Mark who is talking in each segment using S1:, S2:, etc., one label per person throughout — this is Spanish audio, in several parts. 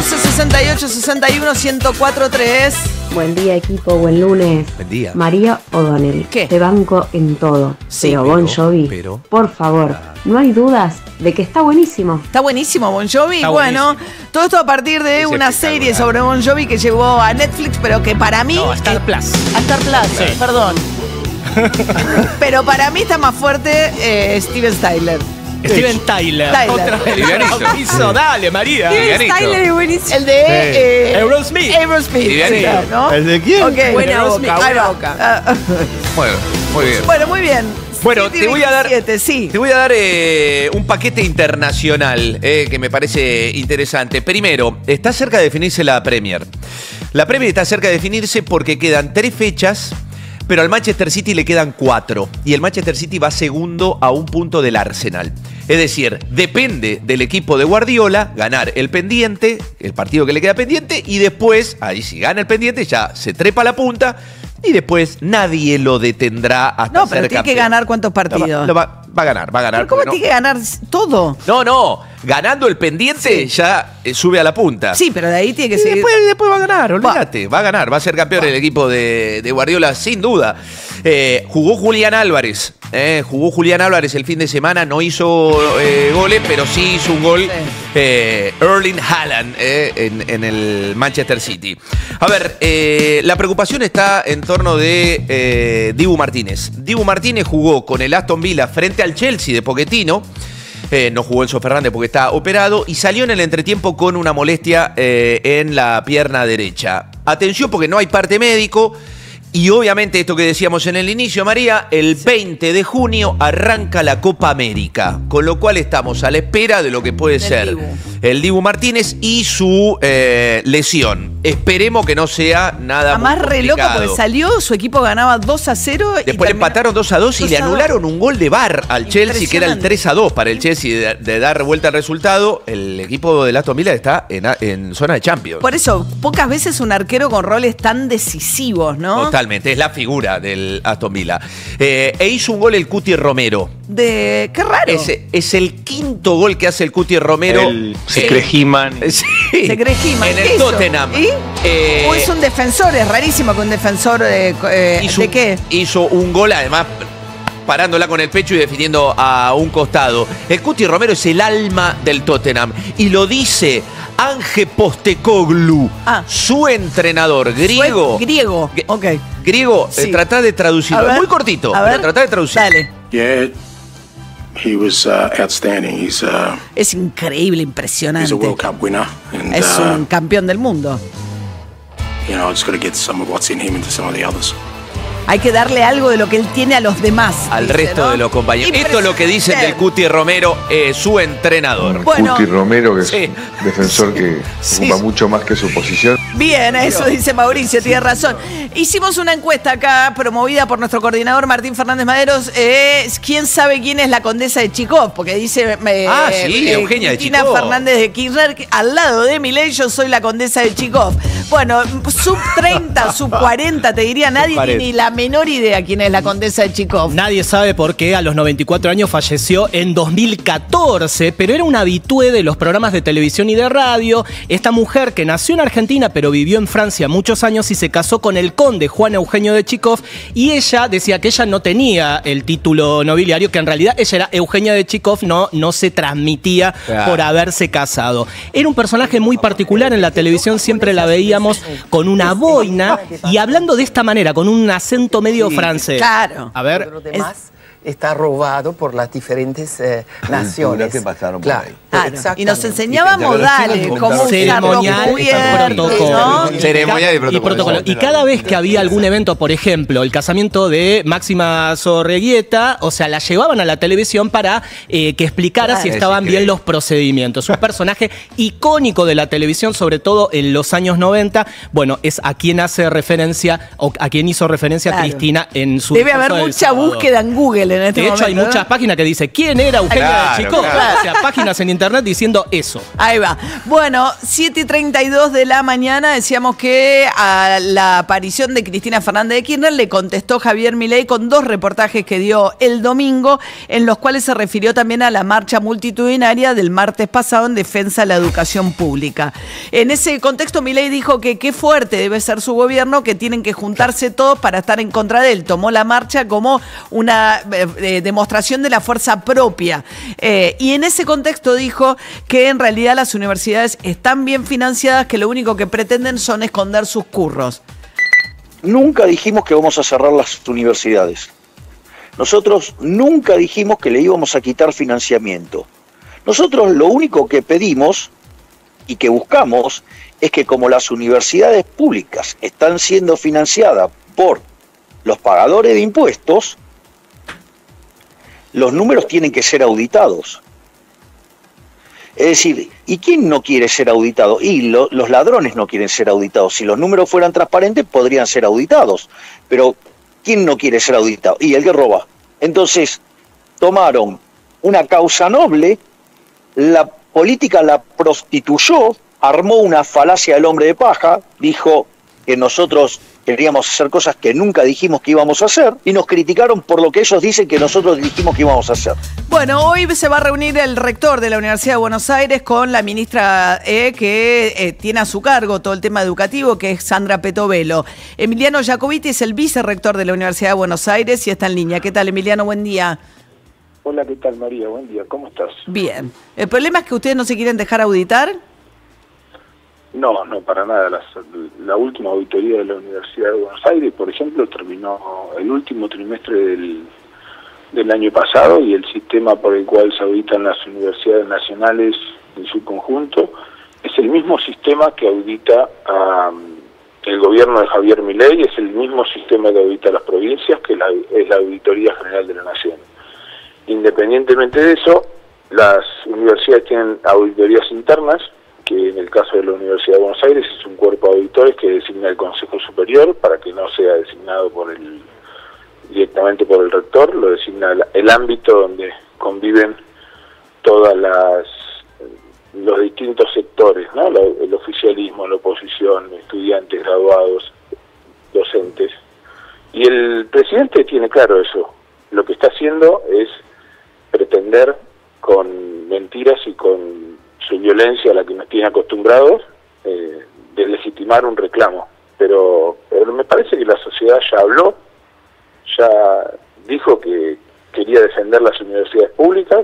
S1: 11 68 61 1043.
S2: Buen día, equipo, buen lunes.
S3: Buen día.
S2: María O'Donnell.
S1: ¿Qué?
S2: Te banco en todo.
S1: Sí,
S2: pero Bon Jovi,
S3: pero-
S2: por favor, no hay dudas de que está buenísimo.
S1: Está buenísimo Bon Jovi.
S4: Está
S1: Bueno,
S4: buenísimo.
S1: todo esto a partir de
S3: Es
S1: una
S3: espectacular.
S1: serie sobre Bon Jovi que llegó a Netflix, pero que para mí...
S4: No, a Star Plus.
S1: A Star Plus,
S4: Sí.
S1: perdón. Pero para mí está más fuerte Steven Tyler.
S4: Steven Tyler.
S1: Tyler.
S4: Otra vez.
S3: Livianito.
S4: Bautizo, dale, María.
S3: Livianito.
S2: es buenísimo.
S1: El de...
S4: Aerosmith.
S1: Aerosmith.
S3: Livianito.
S1: Sí, ¿no?
S5: ¿El de quién?
S1: Ok.
S2: Buena
S1: Aerosmith.
S2: boca,
S1: Ahí
S2: buena
S1: va.
S2: boca.
S1: Ah,
S3: Bueno, muy bien.
S1: bueno, muy bien.
S3: Bueno, te voy a dar,
S1: 7:27, sí.
S3: te voy a dar un paquete internacional que me parece interesante. Primero, está cerca de definirse la Premier. La Premier está cerca de definirse porque quedan 3 fechas, pero al Manchester City le quedan 4. Y el Manchester City va segundo a 1 punto del Arsenal. Es decir, depende del equipo de Guardiola ganar el pendiente, el partido que le queda pendiente, y después, ahí si gana el pendiente, ya se trepa a la punta. Y después nadie lo detendrá hasta
S1: No, pero
S3: ser
S1: tiene que
S3: campeón.
S1: ganar cuántos partidos.
S3: Va a ganar.
S1: ¿Pero cómo
S3: porque
S1: tiene que ganar todo?
S3: no, ganando el pendiente ya sube a la punta.
S1: Sí, pero de ahí tiene que
S3: Y
S1: seguir.
S3: después va a ganar, olvídate. Va a ganar, va a ser campeón el equipo de Guardiola, sin duda. Jugó Julián Álvarez. Jugó Julián Álvarez el fin de semana, no hizo goles, pero sí hizo un gol Erling Haaland en el Manchester City. A ver, la preocupación está en torno de Dibu Martínez. Dibu Martínez jugó con el Aston Villa frente al Chelsea de Pochettino. No jugó Enzo Fernández porque está operado y salió en el entretiempo con una molestia en la pierna derecha. Atención porque no hay parte médico. Y obviamente esto que decíamos en el inicio, María, el 20 de junio arranca la Copa América, con lo cual estamos a la espera de lo que puede ser
S1: Dibu.
S3: el Dibu Martínez y su lesión. Esperemos que no sea nada
S1: Además,
S3: muy
S1: re loco
S3: complicado.
S1: porque salió, su equipo ganaba 2-0.
S3: Después le empataron 2-2 y le anularon un gol de VAR al Chelsea, que era el 3-2 para el Chelsea de dar vuelta al resultado. El equipo del Aston Villa está en zona de Champions.
S1: Por eso, pocas veces un arquero con roles tan decisivos, ¿no?
S3: Totalmente, es la figura del Aston Villa. E hizo un gol el Cuti Romero.
S1: Qué raro.
S3: Es el 5.º gol que hace el Cuti Romero.
S5: Se cree He-Man.
S3: Sí.
S1: Se cree He-Man.
S3: En
S1: ¿Qué
S3: el
S1: hizo?
S3: Tottenham.
S1: ¿Y? ¿O es un defensor? Es rarísimo que un defensor ¿de qué?
S3: Hizo un gol, además, parándola con el pecho y definiendo a un costado. El Cuti Romero es el alma del Tottenham. Y lo dice Ange Postecoglou, su entrenador griego.
S1: Griego, ok.
S3: Griego,
S1: Sí.
S3: tratá de traducirlo.
S1: A ver,
S3: Es muy cortito,
S1: a
S3: pero
S1: ver,
S3: tratá de traducirlo.
S1: Dale.
S6: Yeah, he was outstanding.
S1: Es increíble,
S6: He's
S1: impresionante.
S6: a World Cup winner, and
S1: Es un campeón del mundo.
S6: I just got to get some of what's in him into some of the others.
S1: Hay que darle algo de lo que él tiene a los demás.
S3: Al
S1: dice,
S3: resto
S1: ¿no?
S3: de los compañeros. Esto es lo que dicen del Cuti Romero, su entrenador.
S1: Bueno,
S7: Cuti Romero, que es
S3: Sí.
S7: un defensor que
S1: Sí.
S7: ocupa mucho más que su posición.
S1: bien, eso dice Mauricio, tiene razón. Hicimos una encuesta acá, promovida por nuestro coordinador Martín Fernández Maderos. ¿Quién sabe quién es la condesa de Chicov? Porque dice
S3: Sí, Eugenia de
S1: Cristina
S3: Chicov.
S1: Fernández de Kirchner, que al lado de Milei yo soy la condesa de Chicov. Bueno, sub 30, sub 40, te diría, nadie tiene ni la menor idea quién es la condesa de Chicov.
S4: Nadie sabe por qué a los 94 años falleció en 2014, pero era una habitué de los programas de televisión y de radio. Esta mujer que nació en Argentina pero vivió en Francia muchos años y se casó con el conde Juan Eugenio de Chicov, y ella decía que ella no tenía el título nobiliario, que en realidad ella era Eugenia de Chicov, no se transmitía por haberse casado. Era un personaje muy particular en la televisión, siempre la veíamos con una boina y hablando de esta manera, con un acento medio francés.
S1: Claro.
S4: A ver,
S8: Lo demás está robado por las diferentes naciones.
S7: que pasaron por ahí.
S1: Claro. Y nos
S8: Exactamente.
S1: enseñaba modales, cómo usar los
S4: ceremonial,
S1: cubiertos,
S4: protocolo.
S1: ¿no?
S3: Ceremonia y protocolo.
S4: Y cada vez que había algún evento, por ejemplo, el casamiento de Máxima Zorreguieta, o sea, la llevaban a la televisión para que explicara
S1: Claro.
S4: si estaban bien los procedimientos. Un personaje icónico de la televisión, sobre todo en los años 90. Bueno, es a quien hace referencia, o a quien hizo referencia
S1: Claro.
S4: Cristina en su
S1: Debe
S4: discurso
S1: haber
S4: del
S1: mucha
S4: sábado.
S1: búsqueda en Google En este
S4: de hecho, hay
S1: momento,
S4: muchas
S1: ¿no?
S4: páginas que dicen ¿quién era Eugenia
S3: Claro,
S4: de Chicó?
S3: claro.
S4: O sea, páginas en internet diciendo eso.
S1: Ahí va. Bueno, 7:32 de la mañana decíamos que a la aparición de Cristina Fernández de Kirchner le contestó Javier Milei con 2 reportajes que dio el domingo, en los cuales se refirió también a la marcha multitudinaria del martes pasado en defensa de la educación pública. En ese contexto, Milei dijo que qué fuerte debe ser su gobierno, que tienen que juntarse todos para estar en contra de él. Tomó la marcha como una demostración de la fuerza propia. Y en ese contexto dijo que en realidad las universidades están bien financiadas, que lo único que pretenden son esconder sus curros.
S5: Nunca dijimos que vamos a cerrar las universidades. Nosotros nunca dijimos que le íbamos a quitar financiamiento. Nosotros lo único que pedimos y que buscamos es que como las universidades públicas están siendo financiadas por los pagadores de impuestos, los números tienen que ser auditados. Es decir, ¿y quién no quiere ser auditado? Y los ladrones no quieren ser auditados. Si los números fueran transparentes, podrían ser auditados. Pero, ¿quién no quiere ser auditado? Y el que roba. Entonces, tomaron una causa noble, la política la prostituyó, armó una falacia del hombre de paja, dijo que nosotros queríamos hacer cosas que nunca dijimos que íbamos a hacer, y nos criticaron por lo que ellos dicen que nosotros dijimos que íbamos a hacer.
S1: Bueno, hoy se va a reunir el rector de la Universidad de Buenos Aires con la ministra que tiene a su cargo todo el tema educativo, que es Sandra Petovelo. Emiliano Jacobiti es el vicerrector de la Universidad de Buenos Aires y está en línea. ¿Qué tal, Emiliano? Buen día.
S9: Hola, ¿qué tal, María? Buen día, ¿cómo estás?
S1: Bien. ¿El problema es que ustedes no se quieren dejar auditar?
S9: No, para nada. La última auditoría de la Universidad de Buenos Aires, por ejemplo, terminó el último trimestre del año pasado, y el sistema por el cual se auditan las universidades nacionales en su conjunto es el mismo sistema que audita el gobierno de Javier Milei, es el mismo sistema que audita las provincias, que es la Auditoría General de la Nación. Independientemente de eso, las universidades tienen auditorías internas, que en el caso de la Universidad de Buenos Aires es un cuerpo de auditores que designa el Consejo Superior, para que no sea designado directamente por el rector, lo designa el ámbito donde conviven todas los distintos sectores, ¿no? El oficialismo, la oposición, estudiantes, graduados, docentes. Y el presidente tiene claro eso. Lo que está haciendo es pretender, con mentiras y con su violencia a la que nos tiene acostumbrados, deslegitimar un reclamo. Pero me parece que la sociedad ya habló, ya dijo que quería defender las universidades públicas,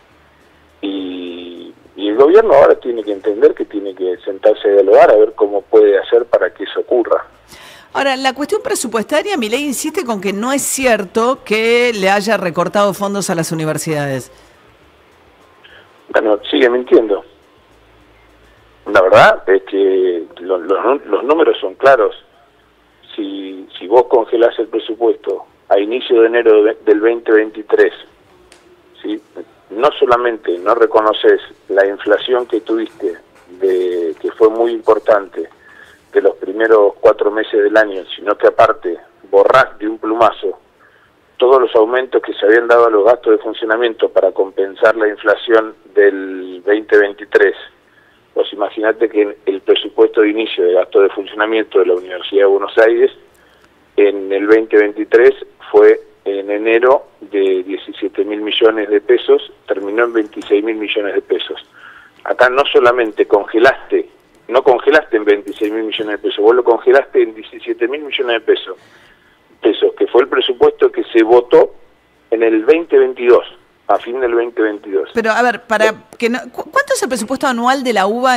S9: y el gobierno ahora tiene que entender que tiene que sentarse a dialogar a ver cómo puede hacer para que eso ocurra.
S1: Ahora, la cuestión presupuestaria, Milei insiste con que no es cierto que le haya recortado fondos a las universidades.
S9: Bueno, sigue mintiendo. La verdad es que los números son claros. Si vos congelás el presupuesto a inicio de enero del 2023, ¿sí? No solamente no reconoces la inflación que tuviste, que fue muy importante, de los primeros 4 meses del año, sino que aparte borrás de un plumazo todos los aumentos que se habían dado a los gastos de funcionamiento para compensar la inflación del 2023. Pues imaginate que el presupuesto de inicio de gasto de funcionamiento de la Universidad de Buenos Aires en el 2023 fue en enero de 17.000 millones de pesos, terminó en 26.000 millones de pesos. Acá no solamente no congelaste en 26.000 millones de pesos, vos lo congelaste en 17.000 millones de pesos, que fue el presupuesto que se votó en el 2022. A fin del 2022.
S1: Pero, a ver, ¿cuánto es el presupuesto anual de la UBA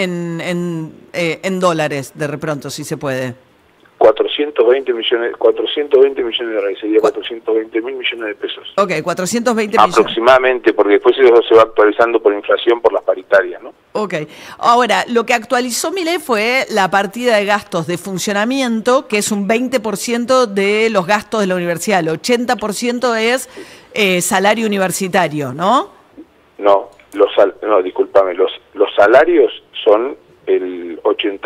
S1: en dólares, de repronto, si se puede?
S9: 420 millones de dólares, sería 420.000 millones de pesos.
S1: Ok, 420 millones.
S9: Aproximadamente, porque después eso se va actualizando por inflación, por las paritarias, ¿no?
S1: Ok. Ahora, lo que actualizó Milei fue la partida de gastos de funcionamiento, que es un 20% de los gastos de la universidad. El 80% es salario universitario, ¿no? No,
S9: discúlpame, los salarios son el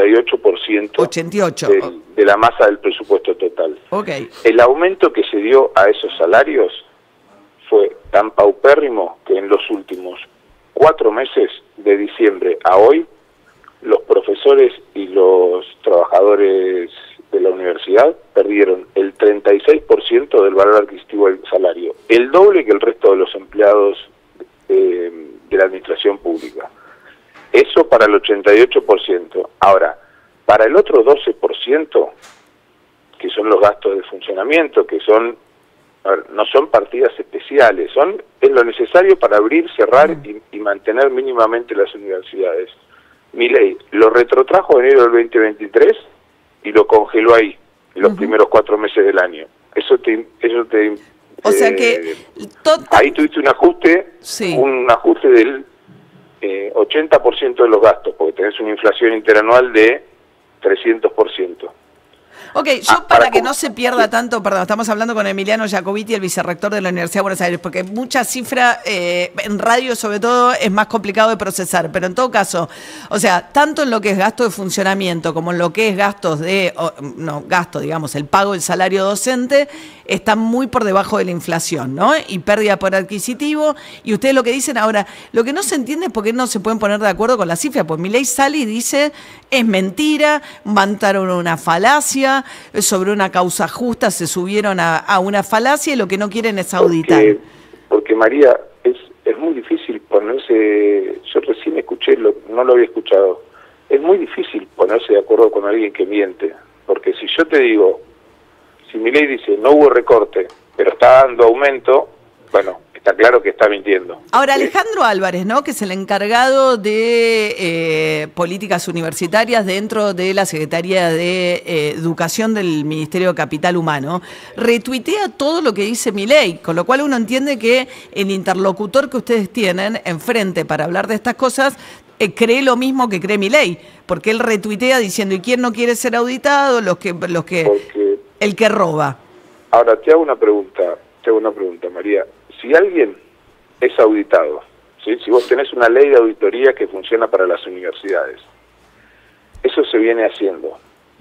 S9: 88% de la masa del presupuesto total.
S1: Okay.
S9: El aumento que se dio a esos salarios fue tan paupérrimo que en los últimos 4 meses, de diciembre a hoy, los profesores y los trabajadores de la universidad perdieron el 36% del valor adquisitivo del salario, el doble que el resto de los empleados de la administración pública. Eso para el 88%. Ahora, para el otro 12%, que son los gastos de funcionamiento, que son, no son partidas especiales, es lo necesario para abrir, cerrar y mantener mínimamente las universidades. Milei lo retrotrajo en enero del 2023 y lo congeló ahí, en los primeros 4 meses del año.
S1: O sea que
S9: ahí tuviste un ajuste,
S1: sí,
S9: un ajuste del 80% de los gastos, porque tenés una inflación interanual de 300%.
S1: Ok, yo para que no se pierda tanto, perdón, estamos hablando con Emiliano Jacobiti, el vicerrector de la Universidad de Buenos Aires, porque mucha cifra, en radio sobre todo, es más complicado de procesar, pero en todo caso, o sea, tanto en lo que es gasto de funcionamiento como en lo que es gastos digamos, el pago del salario docente, están muy por debajo de la inflación, ¿no? Y pérdida por adquisitivo, y ustedes lo que dicen ahora, lo que no se entiende es por qué no se pueden poner de acuerdo con la cifra, pues Milei sale y dice, es mentira, montaron una falacia, sobre una causa justa se subieron a una falacia y lo que no quieren es auditar.
S9: Porque María, es muy difícil ponerse, yo recién escuché, no lo había escuchado, es muy difícil ponerse de acuerdo con alguien que miente, porque si yo te digo, si Milei dice no hubo recorte, pero está dando aumento, bueno, está claro que está mintiendo.
S1: Ahora, Alejandro Álvarez, ¿no?, que es el encargado de políticas universitarias dentro de la Secretaría de Educación del Ministerio de Capital Humano, retuitea todo lo que dice Milei, con lo cual uno entiende que el interlocutor que ustedes tienen enfrente para hablar de estas cosas cree lo mismo que cree Milei, porque él retuitea diciendo, ¿y quién no quiere ser auditado? El que roba.
S9: Ahora, te hago una pregunta, María. Si alguien es auditado, ¿sí? Si vos tenés una ley de auditoría que funciona para las universidades, eso se viene haciendo,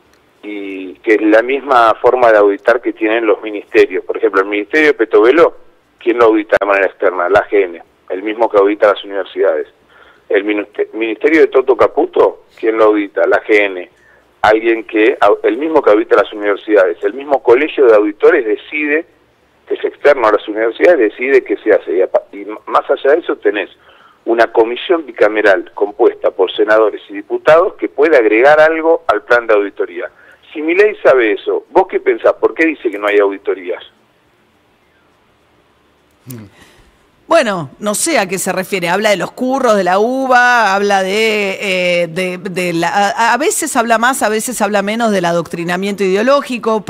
S9: y que es la misma forma de auditar que tienen los ministerios. Por ejemplo, el Ministerio de Petovelo, ¿quién lo audita de manera externa? La AGN, el mismo que audita las universidades. El Ministerio de Toto Caputo, ¿quién lo audita? La AGN. El mismo que audita las universidades. El mismo colegio de auditores decide, que es externo a las universidades, decide qué se hace. Y más allá de eso tenés una comisión bicameral compuesta por senadores y diputados que puede agregar algo al plan de auditoría. Si Milei sabe eso, ¿vos qué pensás? ¿Por qué dice que no hay auditorías?
S1: Bueno, no sé a qué se refiere. Habla de los curros, de la uva, habla a veces habla más, a veces habla menos del adoctrinamiento ideológico.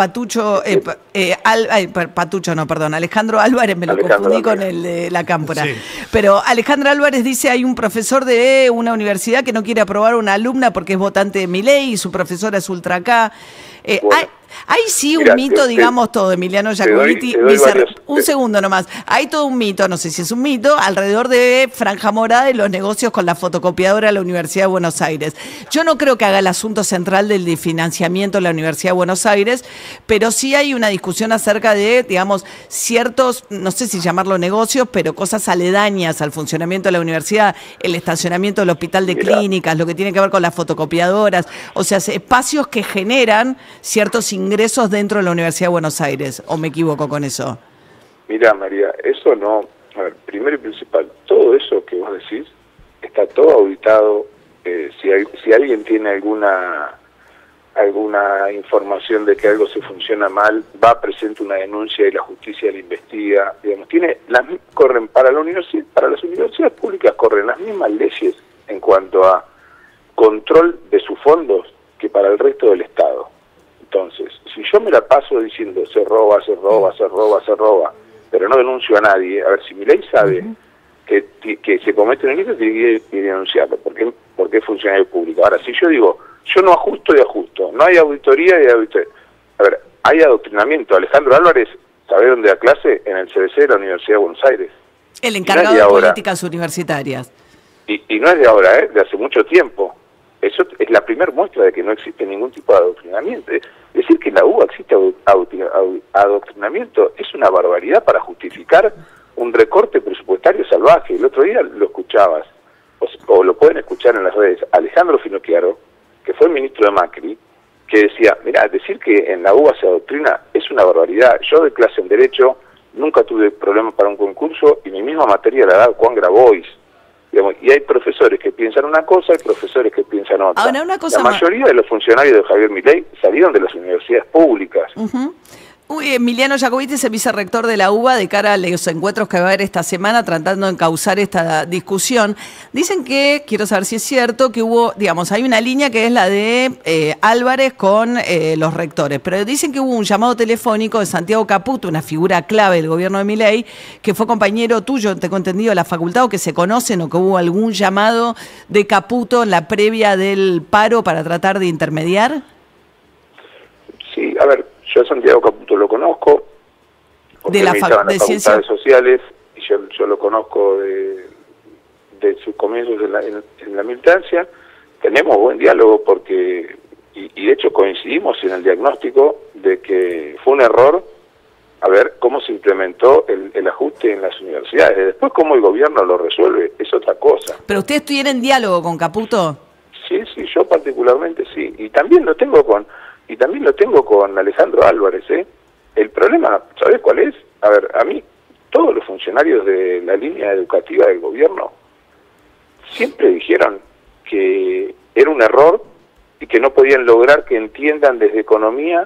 S1: Alejandro Álvarez, me lo confundí con el de la Cámpora. Sí. Pero Alejandro Álvarez dice, hay un profesor de una universidad que no quiere aprobar a una alumna porque es votante de Milei y su profesora es ultra acá. Hay sí un mito, digamos, todo, Emiliano Jacobiti. Un segundo nomás. Hay todo un mito, no sé si es un mito, alrededor de Franja Morada y los negocios con la fotocopiadora de la Universidad de Buenos Aires. Yo no creo que haga el asunto central del financiamiento de la Universidad de Buenos Aires, pero sí hay una discusión acerca de, digamos, ciertos, no sé si llamarlo negocios, pero cosas aledañas al funcionamiento de la universidad, el estacionamiento del hospital de clínicas, lo que tiene que ver con las fotocopiadoras, o sea, espacios que generan ciertos ingresos dentro de la Universidad de Buenos Aires, ¿o me equivoco con eso?
S9: Mira, María, eso no. A ver, primero y principal, todo eso que vos decís está todo auditado. Si alguien tiene alguna información de que algo se funciona mal, va, presenta una denuncia y la justicia la investiga. Digamos, corren para las universidades públicas corren las mismas leyes en cuanto a control de sus fondos que para el resto del Estado. Entonces, si yo me la paso diciendo se roba, pero no denuncio a nadie, a ver, si Milei sabe que se comete un delito, tiene que denunciarlo, porque es funcionario público. Ahora, si yo digo, yo no ajusto y ajusto, no hay auditoría y auditoría. A ver, hay adoctrinamiento. Alejandro Álvarez, ¿sabe dónde da clase? En el CBC de la Universidad de Buenos Aires.
S1: El encargado de políticas universitarias.
S9: Y no es de ahora, de hace mucho tiempo. Eso es la primera muestra de que no existe ningún tipo de adoctrinamiento. Decir que en la UBA existe adoctrinamiento es una barbaridad para justificar un recorte presupuestario salvaje. El otro día lo escuchabas, o lo pueden escuchar en las redes, Alejandro Finocchiaro, que fue el ministro de Macri, que decía, mirá, decir que en la UBA se adoctrina es una barbaridad. Yo de clase en Derecho nunca tuve problemas para un concurso y mi misma materia la da Juan Grabois. Digamos, y hay profesores que piensan una cosa y profesores que piensan otra.
S1: Ahora, una cosa
S9: la mayoría de los funcionarios de Javier Milei salieron de las universidades públicas.
S1: Emiliano Jacobiti es el vicerrector de la UBA de cara a los encuentros que va a haber esta semana tratando de encauzar esta discusión. Dicen que, quiero saber si es cierto, que hubo, digamos, hay una línea que es la de Álvarez con los rectores, pero dicen que hubo un llamado telefónico de Santiago Caputo, una figura clave del gobierno de Milei, que fue compañero tuyo, tengo entendido, de la facultad, o que se conocen, o que hubo algún llamado de Caputo en la previa del paro para tratar de intermediar.
S9: Sí, a ver, yo a Santiago Caputo lo conozco, porque
S1: de
S9: las facultades sociales, y yo lo conozco de sus comienzos en la militancia. Tenemos buen diálogo porque, y de hecho coincidimos en el diagnóstico de que fue un error a ver cómo se implementó el ajuste en las universidades. Después cómo el gobierno lo resuelve es otra cosa.
S1: ¿Pero ustedes tienen diálogo con Caputo?
S9: Sí, yo particularmente sí, y también lo tengo con Alejandro Álvarez, ¿eh? El problema, ¿sabés cuál es? A ver, a mí, todos los funcionarios de la línea educativa del gobierno siempre dijeron que era un error y que no podían lograr que entiendan desde economía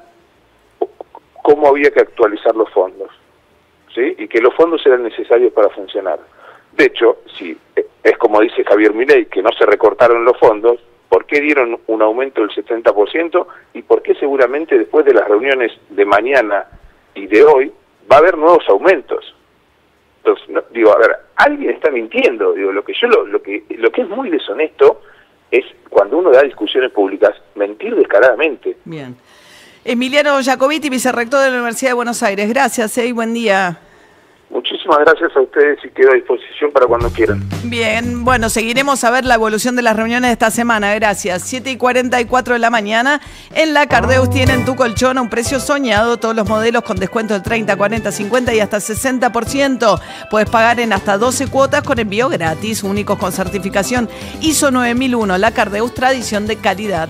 S9: cómo había que actualizar los fondos, ¿sí? Y que los fondos eran necesarios para funcionar. De hecho, si es como dice Javier Milei, que no se recortaron los fondos, ¿por qué dieron un aumento del 70%? ¿Y por qué seguramente después de las reuniones de mañana y de hoy va a haber nuevos aumentos? Entonces, no, digo, a ver, alguien está mintiendo. Digo, lo que es muy deshonesto es cuando uno da discusiones públicas, mentir descaradamente.
S1: Bien. Emiliano Jacobiti, vicerrector de la Universidad de Buenos Aires. Gracias, y buen día.
S9: Muchísimas gracias a ustedes y quedo a disposición para cuando quieran.
S1: Bien, bueno, seguiremos a ver la evolución de las reuniones de esta semana. Gracias. 7:44 de la mañana. En la Cardeus tienen tu colchón a un precio soñado. Todos los modelos con descuento del 30, 40, 50 y hasta 60%. Puedes pagar en hasta 12 cuotas con envío gratis. Únicos con certificación ISO 9001. La Cardeus, tradición de calidad.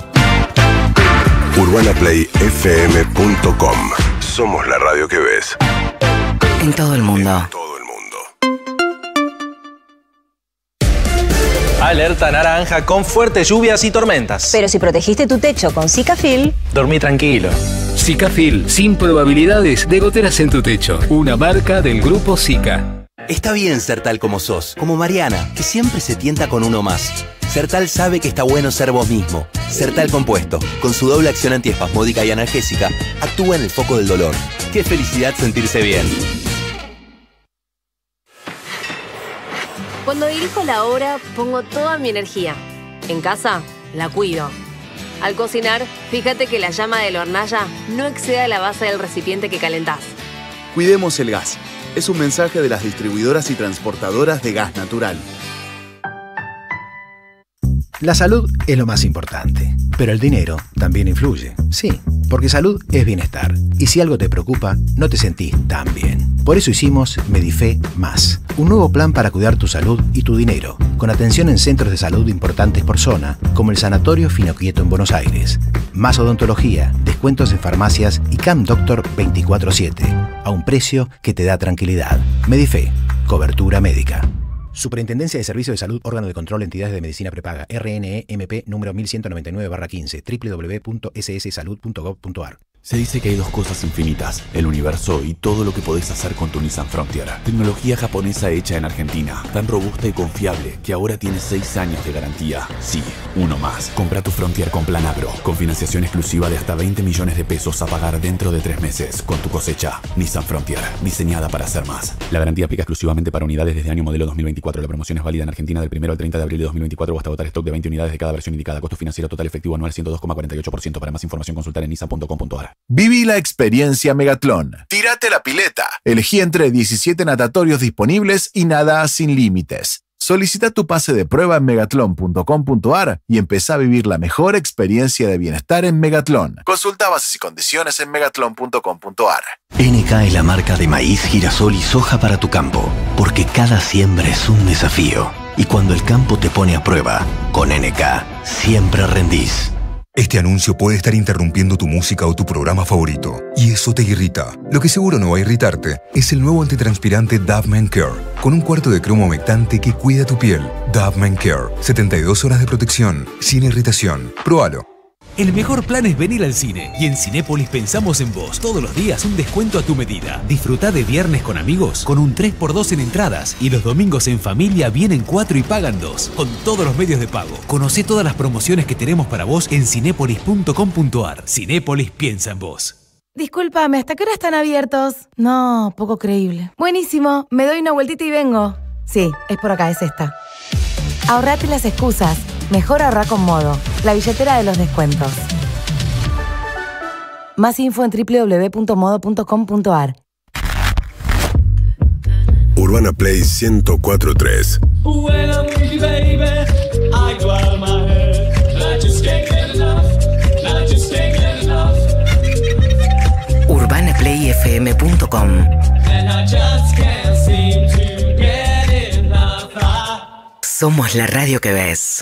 S10: UrbanaPlayFM.com. Somos la radio que ves.
S11: En todo el mundo.
S12: Alerta naranja con fuertes lluvias y tormentas.
S13: Pero si protegiste tu techo con Sikafil,
S12: dormí tranquilo.
S14: Sikafil, sin probabilidades de goteras en tu techo. Una marca del grupo Sika.
S15: Está bien ser tal como sos, como Mariana, que siempre se tienta con uno más. Sertal sabe que está bueno ser vos mismo. Sertal Compuesto, con su doble acción antiespasmódica y analgésica, actúa en el foco del dolor. ¡Qué felicidad sentirse bien!
S16: Cuando dirijo la obra, pongo toda mi energía. En casa, la cuido. Al cocinar, fíjate que la llama de la hornalla no exceda la base del recipiente que calentás.
S17: Cuidemos el gas. Es un mensaje de las distribuidoras y transportadoras de gas natural.
S18: La salud es lo más importante, pero el dinero también influye. Sí, porque salud es bienestar. Y si algo te preocupa, no te sentís tan bien. Por eso hicimos Medife Más, un nuevo plan para cuidar tu salud y tu dinero, con atención en centros de salud importantes por zona, como el Sanatorio Finocchieto en Buenos Aires. Más odontología, descuentos en farmacias y Camp Doctor 24/7, a un precio que te da tranquilidad. Medife, cobertura médica. Superintendencia de Servicios de Salud, órgano de control, entidades de medicina prepaga, RNE-MP número 1199/15, www.sssalud.gov.ar.
S19: Se dice que hay dos cosas infinitas, el universo y todo lo que podés hacer con tu Nissan Frontier. Tecnología japonesa hecha en Argentina, tan robusta y confiable que ahora tiene 6 años de garantía. Sí, uno más. Compra tu Frontier con Plan Agro, con financiación exclusiva de hasta 20 millones de pesos a pagar dentro de 3 meses, con tu cosecha. Nissan Frontier, diseñada para hacer más. La garantía aplica exclusivamente para unidades desde año modelo 2024. La promoción es válida en Argentina del 1 al 30 de abril de 2024 o hasta agotar stock de 20 unidades de cada versión indicada. Costo financiero total efectivo anual 102,48%. Para más información consultar en nissan.com.ar.
S20: Viví la experiencia Megatlón. Tírate la pileta. Elegí entre 17 natatorios disponibles y nada sin límites. Solicita tu pase de prueba en megatlon.com.ar y empezá a vivir la mejor experiencia de bienestar en Megatlon. Consulta bases y condiciones en megatlon.com.ar.
S21: NK es la marca de maíz, girasol y soja para tu campo, porque cada siembra es un desafío. Y cuando el campo te pone a prueba, con NK, siempre rendís.
S22: Este anuncio puede estar interrumpiendo tu música o tu programa favorito, y eso te irrita. Lo que seguro no va a irritarte es el nuevo antitranspirante Dove Men Care, con un cuarto de cromo humectante que cuida tu piel. Dove Men Care, 72 horas de protección, sin irritación. Próbalo.
S23: El mejor plan es venir al cine, y en Cinépolis pensamos en vos. Todos los días un descuento a tu medida. Disfrutá de viernes con amigos con un 3x2 en entradas, y los domingos en familia vienen 4 y pagan 2, con todos los medios de pago. Conocé todas las promociones que tenemos para vos en cinépolis.com.ar. Cinépolis piensa en vos.
S24: Discúlpame, ¿hasta qué hora están abiertos? No, poco creíble. Buenísimo, me doy una vueltita y vengo. Sí, es por acá, es esta. Ahorrate las excusas. Mejor ahorrar con Modo, la billetera de los descuentos. Más info en www.modo.com.ar.
S10: Urbana Play 104.3.
S11: UrbanaPlayFM.com. Somos la radio que ves.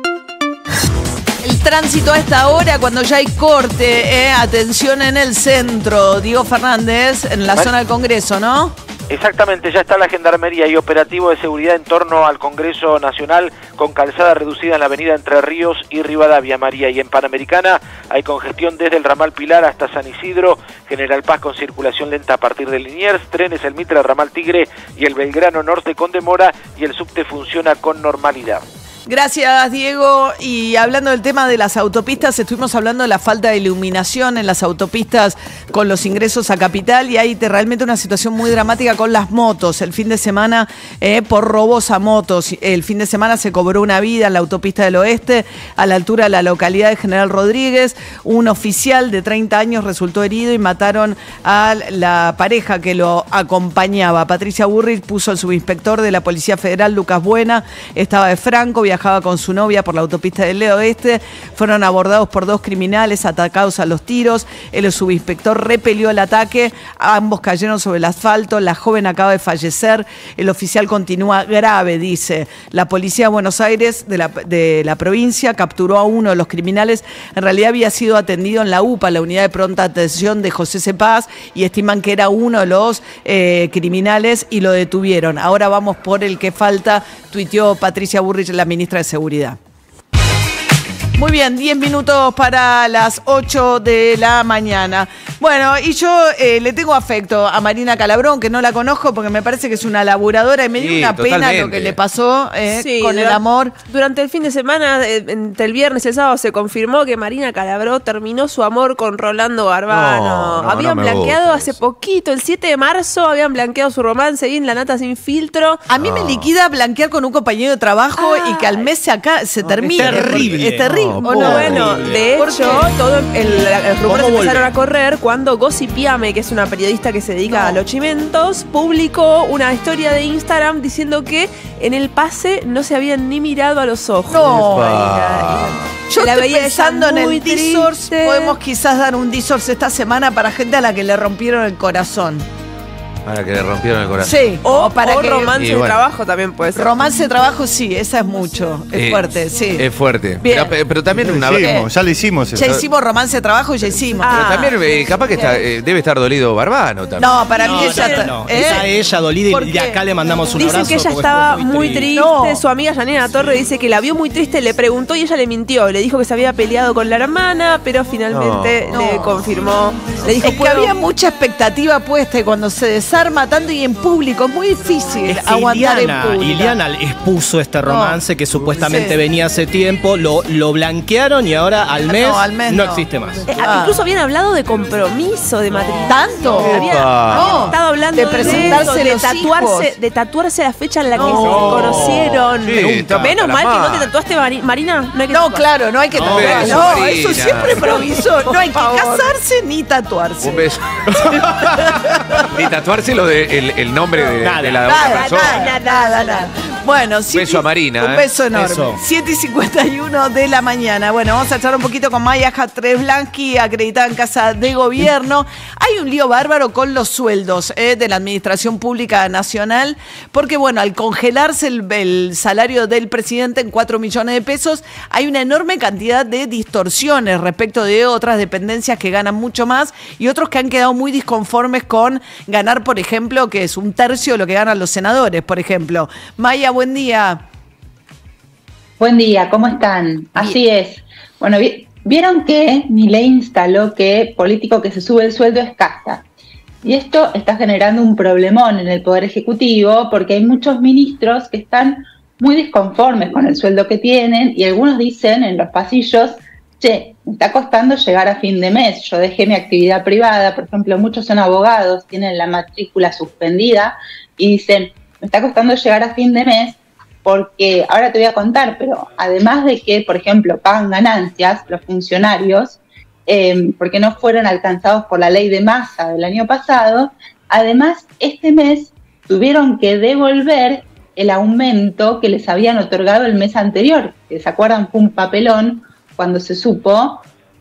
S1: El tránsito a esta hora, cuando ya hay corte, atención en el centro. Diego Fernández, en la zona del Congreso, ¿no?
S25: Exactamente, ya está la Gendarmería y operativo de seguridad en torno al Congreso Nacional, con calzada reducida en la avenida Entre Ríos y Rivadavia, María. Y en Panamericana hay congestión desde el ramal Pilar hasta San Isidro, General Paz con circulación lenta a partir de Liniers, trenes el Mitre, ramal Tigre y el Belgrano Norte con demora, y el subte funciona con normalidad.
S1: Gracias, Diego. Y hablando del tema de las autopistas, estuvimos hablando de la falta de iluminación en las autopistas con los ingresos a Capital, y hay realmente una situación muy dramática con las motos. El fin de semana, por robos a motos, el fin de semana se cobró una vida en la autopista del Oeste, a la altura de la localidad de General Rodríguez. Un oficial de 30 años resultó herido y mataron a la pareja que lo acompañaba. Patricia Burrich puso al subinspector de la Policía Federal, Lucas Buena, estaba de Franco, viajaba con su novia por la autopista del Oeste. Fueron abordados por 2 criminales atacados a los tiros. El subinspector repelió el ataque. Ambos cayeron sobre el asfalto. La joven acaba de fallecer. El oficial continúa grave, dice. La policía de Buenos Aires, de la provincia, capturó a uno de los criminales. En realidad había sido atendido en la UPA, la unidad de pronta atención de José Cepaz, y estiman que era uno de los criminales y lo detuvieron. Ahora vamos por el que falta, tuiteó Patricia Burrich, la ministra de Seguridad. Muy bien, 10 minutos para las 8 de la mañana. Bueno, y yo le tengo afecto a Marina Calabrón, que no la conozco porque me parece que es una laburadora, y me dio una pena lo que le pasó con el amor.
S26: Durante el fin de semana, entre el viernes y el sábado, se confirmó que Marina Calabró terminó su amor con Rolando Garvano. Habían blanqueado hace poquito, el 7 de marzo, habían blanqueado su romance ahí en La Nata Sin Filtro.
S1: A mí me liquida blanquear con un compañero de trabajo y que al mes se termine.
S4: Es terrible.
S1: Es terrible.
S26: Bueno, de hecho, todo los rumores empezaron a correr cuando Gossi Piame, que es una periodista que se dedica a los chimentos, publicó una historia de Instagram diciendo que en el pase no se habían ni mirado a los ojos.
S1: Yo
S26: la
S1: estoy
S26: veía
S1: pensando en el Disors.
S26: triste.
S1: Podemos quizás dar un Disors esta semana para gente a la que le rompieron el corazón.
S3: Para que le rompieron el corazón.
S1: Sí,
S26: o
S1: para que
S26: romance de trabajo también puede ser.
S1: Romance de trabajo, sí, esa es mucho. Es fuerte, sí.
S3: Es fuerte.
S1: Bien.
S3: Pero también una
S27: ya lo hicimos.
S1: Ya hicimos romance de trabajo, ya hicimos.
S3: Pero también capaz que debe estar dolido Barbano también.
S1: No, para mí ella está.
S4: Está ella dolida y de acá le mandamos un
S26: Dicen
S4: abrazo.
S26: que ella estaba muy triste. Su amiga Yanina Torre dice que la vio muy triste, le preguntó y ella le mintió. Le dijo que se había peleado con la hermana, pero finalmente le confirmó. Le dijo
S1: que había mucha expectativa puesta, y cuando se desarma tanto y en público es muy difícil aguantar en público.
S4: Iliana expuso este romance que supuestamente venía hace tiempo, lo blanquearon y ahora al mes no existe más.
S26: Incluso habían hablado de compromiso, de matrimonio.
S1: ¿Tanto?
S26: Habían estado hablando
S1: de presentarse
S26: de tatuarse la fecha en la que se conocieron. Menos mal que no te tatuaste, Marina. No hay que
S1: claro, no hay que tatuarse. No, eso siempre provisó. No hay que casarse ni tatuarse.
S3: Un beso. Ni tatuarse lo de el nombre de la otra persona.
S1: Nada. Bueno,
S3: Un beso a Marina.
S1: Un beso enorme.
S4: Eso.
S1: 7:51 de la mañana. Bueno, vamos a charlar un poquito con Maya Treblanski, acreditada en Casa de Gobierno. Hay un lío bárbaro con los sueldos de la Administración Pública Nacional, porque bueno, al congelarse el salario del presidente en 4 millones de pesos, hay una enorme cantidad de distorsiones respecto de otras dependencias que ganan mucho más y otros que han quedado muy disconformes con ganar, por ejemplo, que es 1/3 de lo que ganan los senadores, por ejemplo. Maya, buen día.
S2: Buen día, ¿cómo están? Así es. Bueno, vieron que Milei instaló que político que se sube el sueldo es casta. Y esto está generando un problemón en el Poder Ejecutivo porque hay muchos ministros que están muy disconformes con el sueldo que tienen y algunos dicen en los pasillos, che, me está costando llegar a fin de mes, yo dejé mi actividad privada, por ejemplo, muchos son abogados, tienen la matrícula suspendida y dicen, me está costando llegar a fin de mes porque, ahora te voy a contar, pero además de que, por ejemplo, pagan ganancias los funcionarios, porque no fueron alcanzados por la ley de masa del año pasado, además este mes tuvieron que devolver el aumento que les habían otorgado el mes anterior, que se acuerdan fue un papelón cuando se supo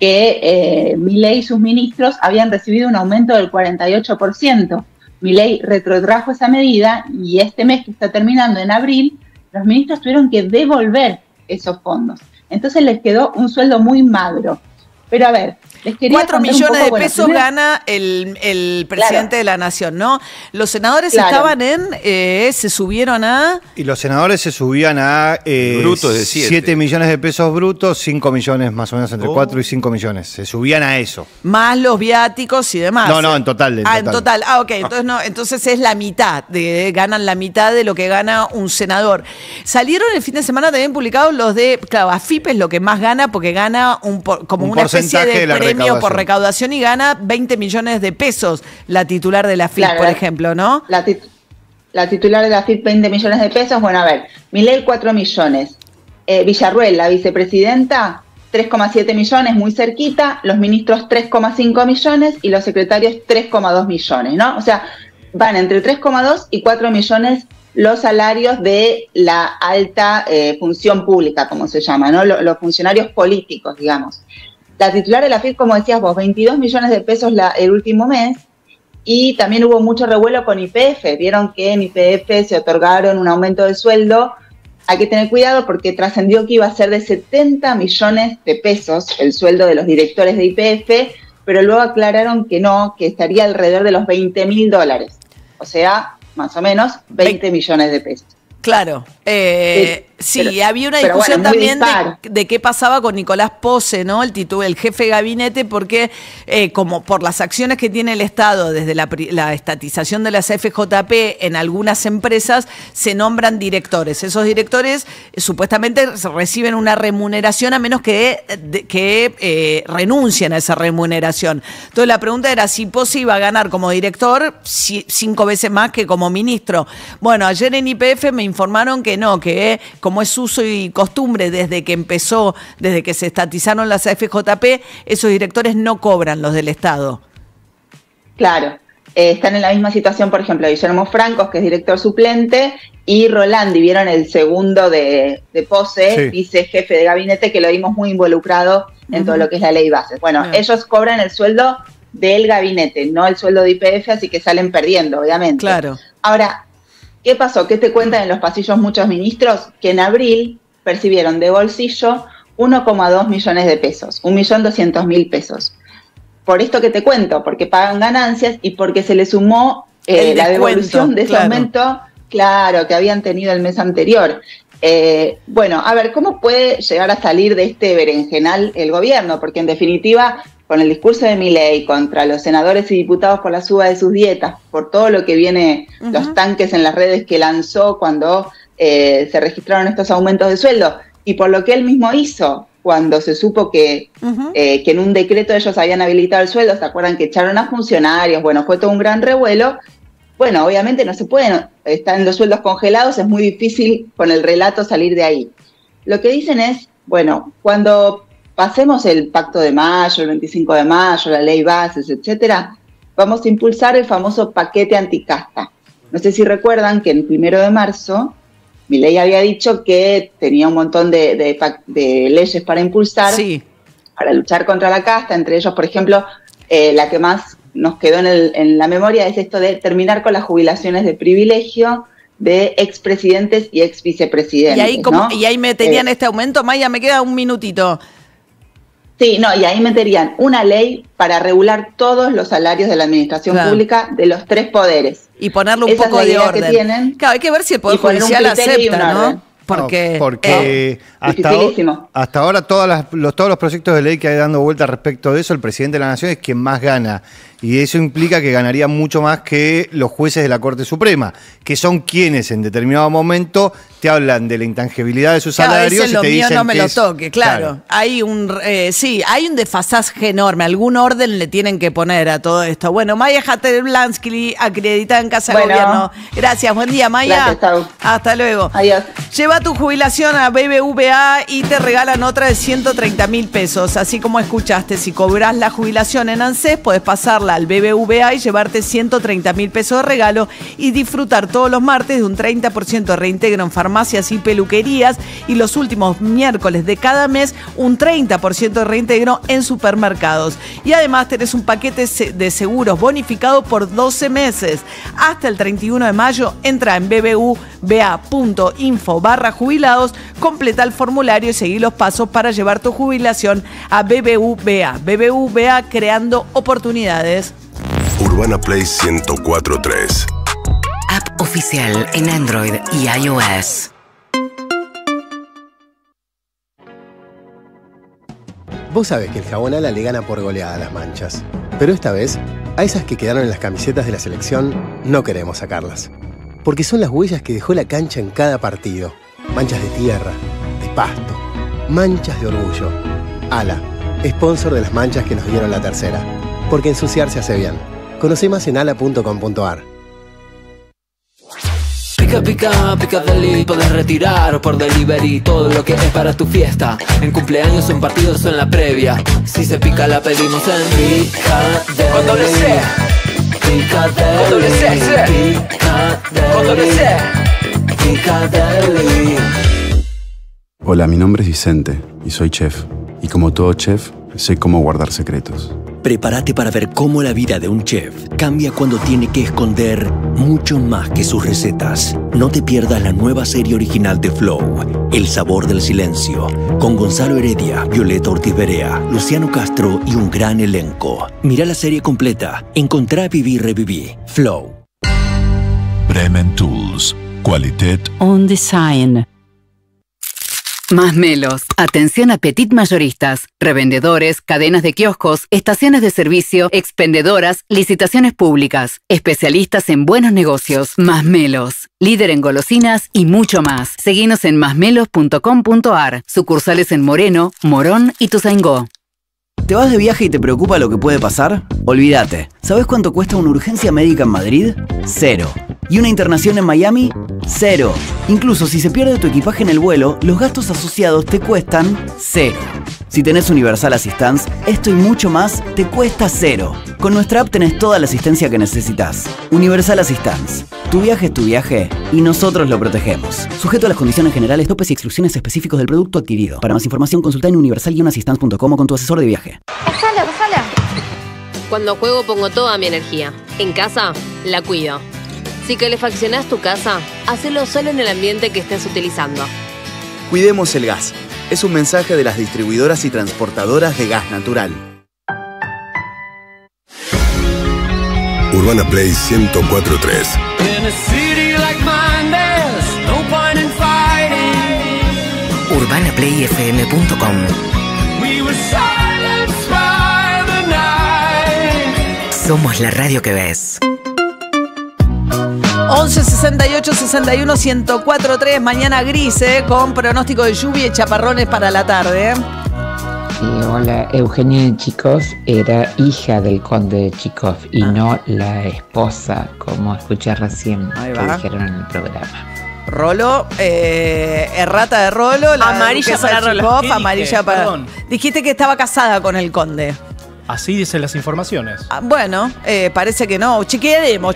S2: que Milei y sus ministros habían recibido un aumento del 48%. Milei retrotrajo esa medida y este mes que está terminando en abril, los ministros tuvieron que devolver esos fondos. Entonces les quedó un sueldo muy magro. Pero a ver, les quería
S1: 4
S2: contar
S1: millones
S2: un poco,
S1: de pesos gana el presidente de la Nación, ¿no? Los senadores estaban se subieron a...
S5: Y los senadores se subían a
S3: Brutos de
S5: 7 millones de pesos brutos, 5 millones más o menos, entre 4 y 5 millones. Se subían a eso.
S1: Más los viáticos y demás.
S5: No, en total.
S1: En total. Ah, ok. Entonces es la mitad. Ganan la mitad de lo que gana un senador. Salieron el fin de semana también publicados los de... Claro, AFIP es lo que más gana porque gana como una especie de premio por recaudación y gana 20 millones de pesos la titular de la AFIP, por ejemplo, ¿no?
S2: La titular de la AFIP, 20 millones de pesos. Bueno, a ver, Milei 4 millones. Villarruel, la vicepresidenta, 3,7 millones, muy cerquita. Los ministros, 3,5 millones y los secretarios, 3,2 millones, ¿no? O sea, van entre 3,2 y 4 millones los salarios de la alta función pública, como se llama, ¿no? Los funcionarios políticos, digamos. La titular de la AFIP, como decías vos, 22 millones de pesos el último mes, y también hubo mucho revuelo con YPF. Vieron que en YPF se otorgaron un aumento de sueldo. Hay que tener cuidado porque trascendió que iba a ser de 70 millones de pesos el sueldo de los directores de YPF, pero luego aclararon que no, que estaría alrededor de los $20.000. O sea, más o menos 20 millones de pesos.
S1: Claro. Sí, había una discusión también de qué pasaba con Nicolás Pose, ¿no? El jefe de gabinete, porque como por las acciones que tiene el Estado desde la estatización de las FJP en algunas empresas, se nombran directores. Esos directores supuestamente reciben una remuneración a menos que renuncien a esa remuneración. Entonces la pregunta era si Pose iba a ganar como director 5 veces más que como ministro. Bueno, ayer en YPF me informaron que no, que como es uso y costumbre desde que se estatizaron las FJP, esos directores no cobran los del Estado.
S2: Claro, están en la misma situación, por ejemplo, Guillermo Francos, que es director suplente, y Rolandi, vieron el segundo de Pose, vicejefe de gabinete, que lo vimos muy involucrado en todo lo que es la ley base. Bueno, ellos cobran el sueldo del gabinete, no el sueldo de YPF, así que salen perdiendo, obviamente.
S1: Claro.
S2: Ahora, ¿qué pasó? ¿Qué te cuentan en los pasillos muchos ministros? Que en abril percibieron de bolsillo 1,2 millones de pesos, 1.200.000 pesos. Por esto que te cuento, porque pagan ganancias y porque se le sumó la devolución de ese aumento, claro, que habían tenido el mes anterior. Bueno, a ver, ¿cómo puede llegar a salir de este berenjenal el gobierno? Porque en definitiva, con el discurso de Milei contra los senadores y diputados por la suba de sus dietas, por todo lo que viene, los tanques en las redes que lanzó cuando se registraron estos aumentos de sueldo, y por lo que él mismo hizo cuando se supo que en un decreto ellos habían habilitado el sueldo, ¿se acuerdan que echaron a funcionarios? Bueno, fue todo un gran revuelo. Bueno, obviamente no se pueden, están los sueldos congelados, es muy difícil con el relato salir de ahí. Lo que dicen es, bueno, cuando pasemos el pacto de mayo, el 25 de mayo, la ley bases, etcétera, vamos a impulsar el famoso paquete anticasta. No sé si recuerdan que el 1 de marzo Milei había dicho que tenía un montón de leyes para impulsar, para luchar contra la casta, entre ellos, por ejemplo, la que más nos quedó en la memoria es esto de terminar con las jubilaciones de privilegio de expresidentes y exvicepresidentes.
S1: Y ahí meterían este aumento. Maya, me queda un minutito.
S2: Sí, y ahí meterían una ley para regular todos los salarios de la administración pública de los 3 poderes.
S1: Y ponerle un poco de orden. Claro, hay que ver si el Poder Judicial acepta, ¿no?
S5: Porque hasta ahora todos los proyectos de ley que hay dando vuelta respecto de eso, el presidente de la Nación es quien más gana. Y eso implica que ganaría mucho más que los jueces de la Corte Suprema, que son quienes en determinado momento te hablan de la intangibilidad de sus salarios y te dicen
S1: no me lo toque, claro. Hay un desfasaje enorme. Algún orden le tienen que poner a todo esto. Bueno, Maya Hatter-Blansky, acreditada en Casa de Gobierno. Gracias, buen día, Maya.
S2: Gracias,
S1: hasta luego.
S2: Adiós.
S1: Lleva tu jubilación a BBVA y te regalan otra de 130.000 pesos. Así como escuchaste, si cobras la jubilación en ANSES, podés pasarla al BBVA y llevarte 130.000 pesos de regalo y disfrutar todos los martes de un 30% de reintegro en farmacias y peluquerías y los últimos miércoles de cada mes un 30% de reintegro en supermercados. Y además tenés un paquete de seguros bonificado por 12 meses. Hasta el 31 de mayo entra en bbva.info/jubilados, completa el formulario y seguí los pasos para llevar tu jubilación a BBVA. BBVA, creando oportunidades.
S10: Urbana Play 104.3.
S11: App oficial en Android y iOS.
S6: Vos sabés que el jabón Ala le gana por goleada a las manchas. Pero esta vez, a esas que quedaron en las camisetas de la selección, no queremos sacarlas. Porque son las huellas que dejó la cancha en cada partido. Manchas de tierra, de pasto, manchas de orgullo. Ala, sponsor de las manchas que nos dieron la tercera. Porque ensuciarse hace bien. Conoce más en ala.com.ar.
S7: Pica, pica, pica deli, podés retirar por delivery todo lo que es para tu fiesta. En cumpleaños, en partidos o en la previa. Si se pica la pedimos en Pica Deli. Con doble C. Pica Deli. Con doble C, Pica Deli. Con doble C. Pica Deli.
S8: Hola, mi nombre es Vicente y soy chef. Y como todo chef, sé cómo guardar secretos.
S9: Prepárate para ver cómo la vida de un chef cambia cuando tiene que esconder mucho más que sus recetas. No te pierdas la nueva serie original de Flow, El sabor del silencio, con Gonzalo Heredia, Violeta Ortiz Berea, Luciano Castro y un gran elenco. Mira la serie completa. Encontrá, viví, reviví. Flow.
S12: Bremen Tools. Qualität
S13: On Design. Más Melos. Atención a petit mayoristas, revendedores, cadenas de kioscos, estaciones de servicio, expendedoras, licitaciones públicas. Especialistas en buenos negocios. Más Melos. Líder en golosinas y mucho más. Seguinos en masmelos.com.ar. Sucursales en Moreno, Morón y Tuzaingó.
S27: ¿Te vas de viaje y te preocupa lo que puede pasar? Olvídate. ¿Sabes cuánto cuesta una urgencia médica en Madrid? 0. ¿Y una internación en Miami? 0. Incluso si se pierde tu equipaje en el vuelo, los gastos asociados te cuestan 0. Si tenés Universal Assistance, esto y mucho más te cuesta 0. Con nuestra app tenés toda la asistencia que necesitas. Universal Assistance. Tu viaje es tu viaje y nosotros lo protegemos. Sujeto a las condiciones generales, topes y exclusiones específicos del producto adquirido. Para más información, consulta en universal-assistance.com o con tu asesor de viaje.
S16: Bájala. Cuando juego pongo toda mi energía. En casa, la cuido. Si calefaccionás tu casa, hacelo solo en el ambiente que estés utilizando.
S17: Cuidemos el gas. Es un mensaje de las distribuidoras y transportadoras de gas natural.
S10: Urbana Play 104.3.
S11: UrbanaPlayFM.com. Somos la radio que ves.
S1: 11 68 61 1043, mañana gris, con pronóstico de lluvia y chaparrones para la tarde.
S28: Hola, Eugenia de Chicov era hija del conde de Chicov y no la esposa, como escuché recién que dijeron en el programa.
S1: Rolo, errata de Rolo, la
S26: amarilla para Rolo.
S1: Chicov, amarilla para. Dijiste que estaba casada con el conde.
S4: Así dicen las informaciones.
S1: Bueno, parece que no. Chequearemos.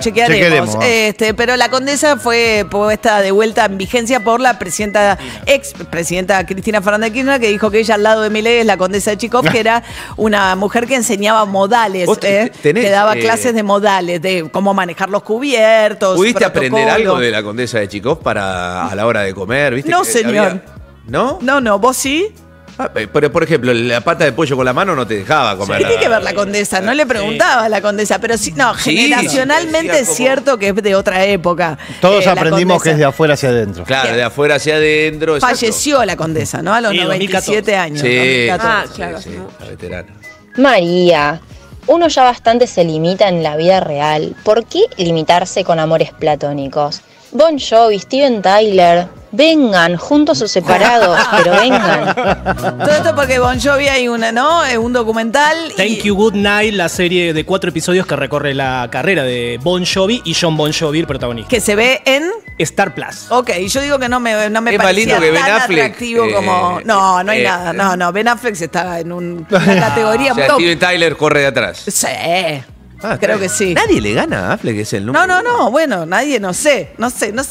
S1: Pero la condesa fue puesta de vuelta en vigencia por la expresidenta Cristina Fernández de Kirchner, que dijo que ella al lado de Milei es la condesa de Chicov, que era una mujer que enseñaba modales, que daba clases de modales, de cómo manejar los cubiertos.
S3: ¿Pudiste aprender algo de la condesa de Chicov a la hora de comer? ¿Viste?
S1: No, señor.
S3: ¿No?
S1: No, ¿vos sí?
S3: Pero, por ejemplo, la pata de pollo con la mano no te dejaba comer.
S1: ¿Qué tiene que ver la condesa? No le preguntaba a la condesa, pero sí, no, generacionalmente es cierto que es de otra época.
S5: Todos aprendimos que es de afuera hacia adentro.
S3: Claro, de afuera hacia adentro.
S1: Falleció la condesa, ¿no? A los 97 años.
S3: Sí,
S1: 2014.
S26: Claro.
S3: Sí, la veterana.
S14: María, uno ya bastante se limita en la vida real. ¿Por qué limitarse con amores platónicos? Bon Jovi, Steven Tyler, vengan, juntos o separados, pero vengan.
S1: Todo esto porque Bon Jovi hay un documental.
S4: Thank You Good Night, la serie de 4 episodios que recorre la carrera de Bon Jovi y John Bon Jovi, el protagonista.
S1: Que se ve en
S4: Star Plus.
S1: Ok, yo digo que no me
S3: Es
S1: parecía
S3: más lindo que Ben
S1: tan
S3: Affleck,
S1: atractivo como... No hay nada. No, Ben Affleck está en una categoría
S3: O sea,
S1: top.
S3: Steven Tyler corre de atrás.
S1: Sí. Creo que sí.
S3: Nadie le gana a Affleck, es el número.
S1: No, bueno, nadie, no sé. No sé.
S3: No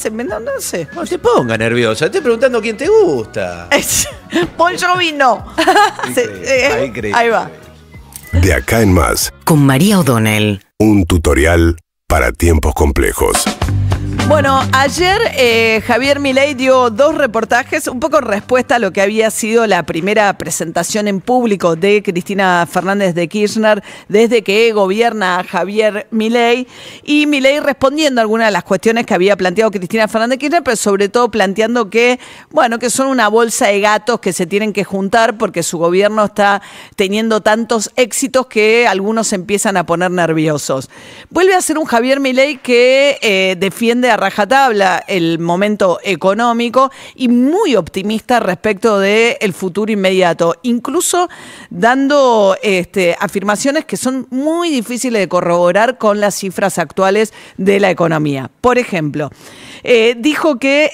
S3: te ponga nerviosa, estoy preguntando quién te gusta.
S1: Bon Jovi no.
S3: Increíble.
S1: Ahí va.
S10: De acá en más,
S11: Con María O'Donnell.
S10: un tutorial para tiempos complejos.
S1: Bueno, ayer Javier Milei dio 2 reportajes, un poco en respuesta a lo que había sido la primera presentación en público de Cristina Fernández de Kirchner desde que gobierna Javier Milei, y Milei respondiendo a algunas de las cuestiones que había planteado Cristina Fernández de Kirchner, pero sobre todo planteando que son una bolsa de gatos que se tienen que juntar porque su gobierno está teniendo tantos éxitos que algunos se empiezan a poner nerviosos. Vuelve a ser un Javier Milei que defiende a rajatabla el momento económico y muy optimista respecto del futuro inmediato, incluso dando afirmaciones que son muy difíciles de corroborar con las cifras actuales de la economía. Por ejemplo, dijo que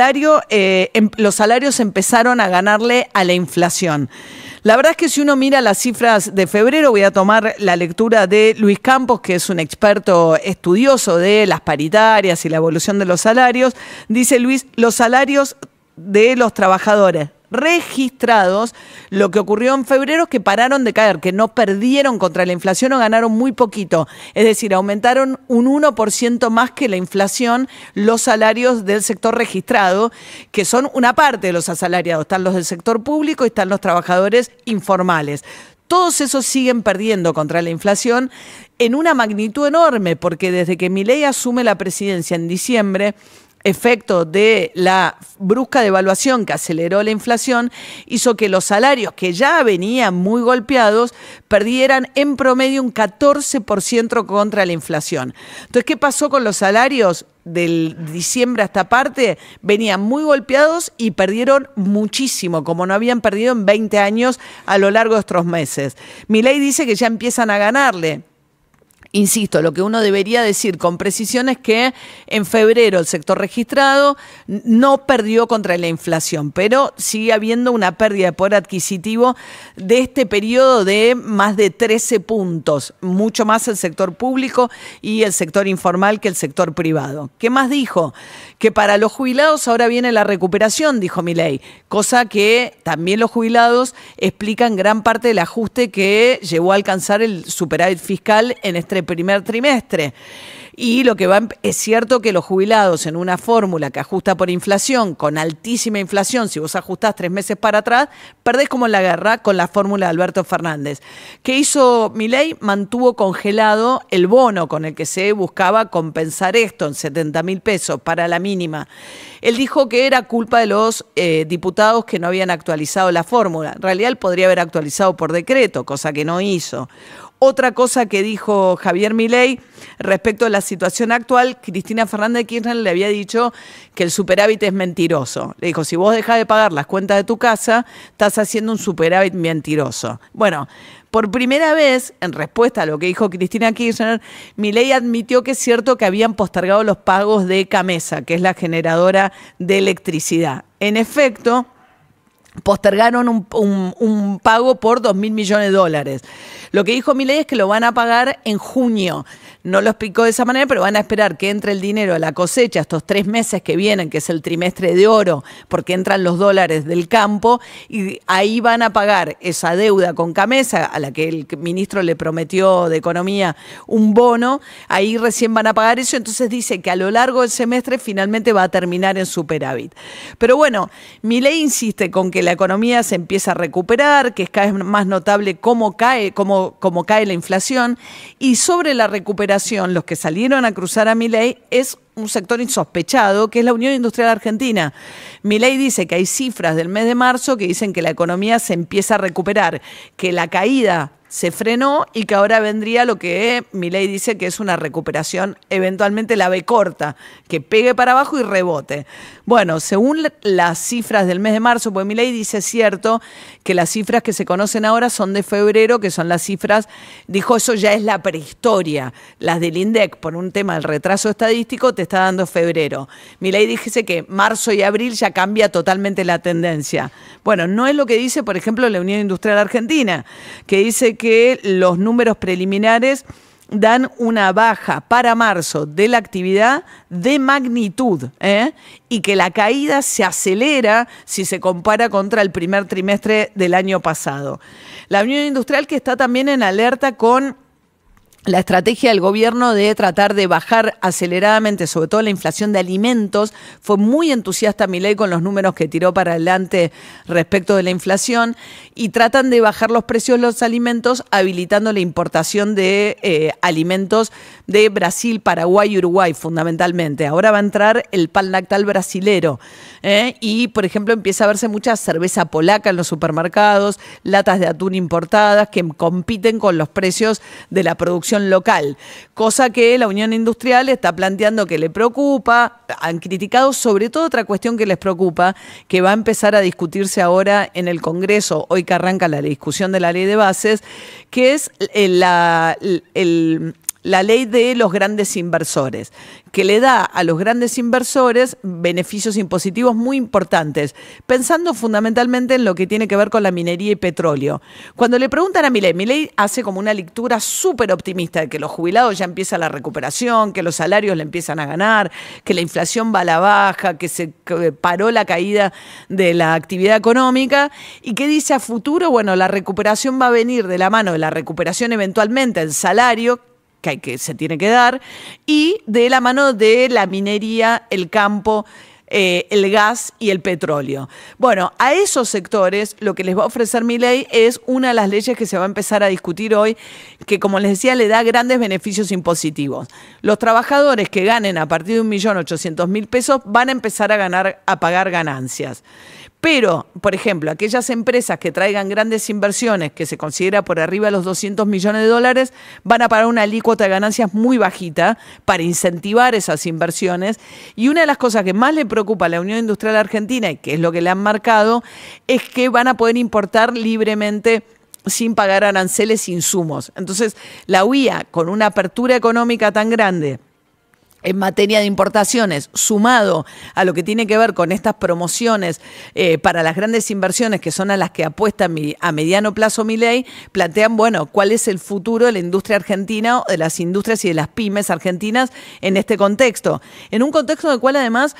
S1: los salarios empezaron a ganarle a la inflación. La verdad es que si uno mira las cifras de febrero, voy a tomar la lectura de Luis Campos, que es un experto estudioso de las paritarias y la evolución de los salarios. Dice Luis, los salarios de los trabajadores registrados, lo que ocurrió en febrero es que pararon de caer, que no perdieron contra la inflación o ganaron muy poquito. Es decir, aumentaron un 1% más que la inflación los salarios del sector registrado, que son una parte de los asalariados. Están los del sector público y están los trabajadores informales. Todos esos siguen perdiendo contra la inflación en una magnitud enorme, porque desde que Milei asume la presidencia en diciembre, efecto de la brusca devaluación que aceleró la inflación, hizo que los salarios que ya venían muy golpeados perdieran en promedio un 14% contra la inflación. Entonces, ¿qué pasó con los salarios? Del diciembre a esta parte venían muy golpeados y perdieron muchísimo, como no habían perdido en 20 años a lo largo de estos meses. Milei dice que ya empiezan a ganarle. Insisto, lo que uno debería decir con precisión es que en febrero el sector registrado no perdió contra la inflación, pero sigue habiendo una pérdida de poder adquisitivo de este periodo de más de 13 puntos, mucho más el sector público y el sector informal que el sector privado. ¿Qué más dijo? Que para los jubilados ahora viene la recuperación, dijo Milei, cosa que también los jubilados explican gran parte del ajuste que llevó a alcanzar el superávit fiscal en este primer trimestre. Y lo que es cierto que los jubilados en una fórmula que ajusta por inflación, con altísima inflación, si vos ajustás 3 meses para atrás, perdés como en la guerra con la fórmula de Alberto Fernández. ¿Qué hizo Milei? Mantuvo congelado el bono con el que se buscaba compensar esto en 70.000 pesos para la mínima. Él dijo que era culpa de los diputados que no habían actualizado la fórmula. En realidad él podría haber actualizado por decreto, cosa que no hizo. Otra cosa que dijo Javier Milei respecto a la situación actual, Cristina Fernández de Kirchner le había dicho que el superávit es mentiroso. Le dijo, si vos dejás de pagar las cuentas de tu casa, estás haciendo un superávit mentiroso. Bueno, por primera vez, en respuesta a lo que dijo Cristina Kirchner, Milei admitió que es cierto que habían postergado los pagos de Camesa, que es la generadora de electricidad. En efecto, postergaron un pago por $2.000 millones. Lo que dijo Milei es que lo van a pagar en junio. No lo explicó de esa manera, pero van a esperar que entre el dinero de la cosecha estos 3 meses que vienen, que es el trimestre de oro, porque entran los dólares del campo, y ahí van a pagar esa deuda con Camesa, a la que el ministro le prometió de Economía un bono, ahí recién van a pagar eso, entonces dice que a lo largo del semestre finalmente va a terminar en superávit. Pero bueno, Milei insiste con que la economía se empieza a recuperar, que es cada vez más notable cómo cae la inflación, y sobre la recuperación, los que salieron a cruzar a Milei es un sector insospechado, que es la Unión Industrial Argentina. Milei dice que hay cifras del mes de marzo que dicen que la economía se empieza a recuperar, que la caída se frenó y que ahora vendría lo que Milei dice que es una recuperación, eventualmente la V corta, que pegue para abajo y rebote. Bueno, según las cifras del mes de marzo, pues Milei dice cierto que las cifras que se conocen ahora son de febrero, que son las cifras, dijo eso ya es la prehistoria, las del INDEC, por un tema del retraso estadístico, te está dando febrero. Milei dice que marzo y abril ya cambia totalmente la tendencia. Bueno, no es lo que dice, por ejemplo, la Unión Industrial Argentina, que dice que los números preliminares dan una baja para marzo de la actividad de magnitud, y que la caída se acelera si se compara contra el primer trimestre del año pasado. La Unión Industrial, que está también en alerta con la estrategia del gobierno de tratar de bajar aceleradamente, sobre todo la inflación de alimentos, fue muy entusiasta Milei con los números que tiró para adelante respecto de la inflación, y tratan de bajar los precios de los alimentos habilitando la importación de alimentos de Brasil, Paraguay y Uruguay fundamentalmente. Ahora va a entrar el pan lactal brasilero, y por ejemplo empieza a verse mucha cerveza polaca en los supermercados, latas de atún importadas que compiten con los precios de la producción local, cosa que la Unión Industrial está planteando que le preocupa. Han criticado sobre todo otra cuestión que les preocupa, que va a empezar a discutirse ahora en el Congreso, hoy que arranca la discusión de la ley de bases, que es la ley de los grandes inversores, que le da a los grandes inversores beneficios impositivos muy importantes, pensando fundamentalmente en lo que tiene que ver con la minería y petróleo. Cuando le preguntan a Milei hace como una lectura súper optimista de que los jubilados ya empieza la recuperación, que los salarios le empiezan a ganar, que la inflación va a la baja, que se paró la caída de la actividad económica, y que dice a futuro, bueno, la recuperación va a venir de la mano de la recuperación eventualmente del salario, que se tiene que dar, y de la mano de la minería, el campo, el gas y el petróleo. Bueno, a esos sectores lo que les va a ofrecer Milei es una de las leyes que se va a empezar a discutir hoy, que como les decía le da grandes beneficios impositivos. Los trabajadores que ganen a partir de 1.800.000 pesos van a empezar a pagar ganancias. Pero, por ejemplo, aquellas empresas que traigan grandes inversiones, que se considera por arriba de los $200 millones, van a pagar una alícuota de ganancias muy bajita para incentivar esas inversiones. Y una de las cosas que más le preocupa a la Unión Industrial Argentina, y que es lo que le han marcado, es que van a poder importar libremente sin pagar aranceles e insumos. Entonces, la UIA, con una apertura económica tan grande en materia de importaciones, sumado a lo que tiene que ver con estas promociones para las grandes inversiones, que son a las que apuesta a mediano plazo Milei, plantean, bueno, cuál es el futuro de la industria argentina, de las industrias y de las pymes argentinas en este contexto. En un contexto en el cual además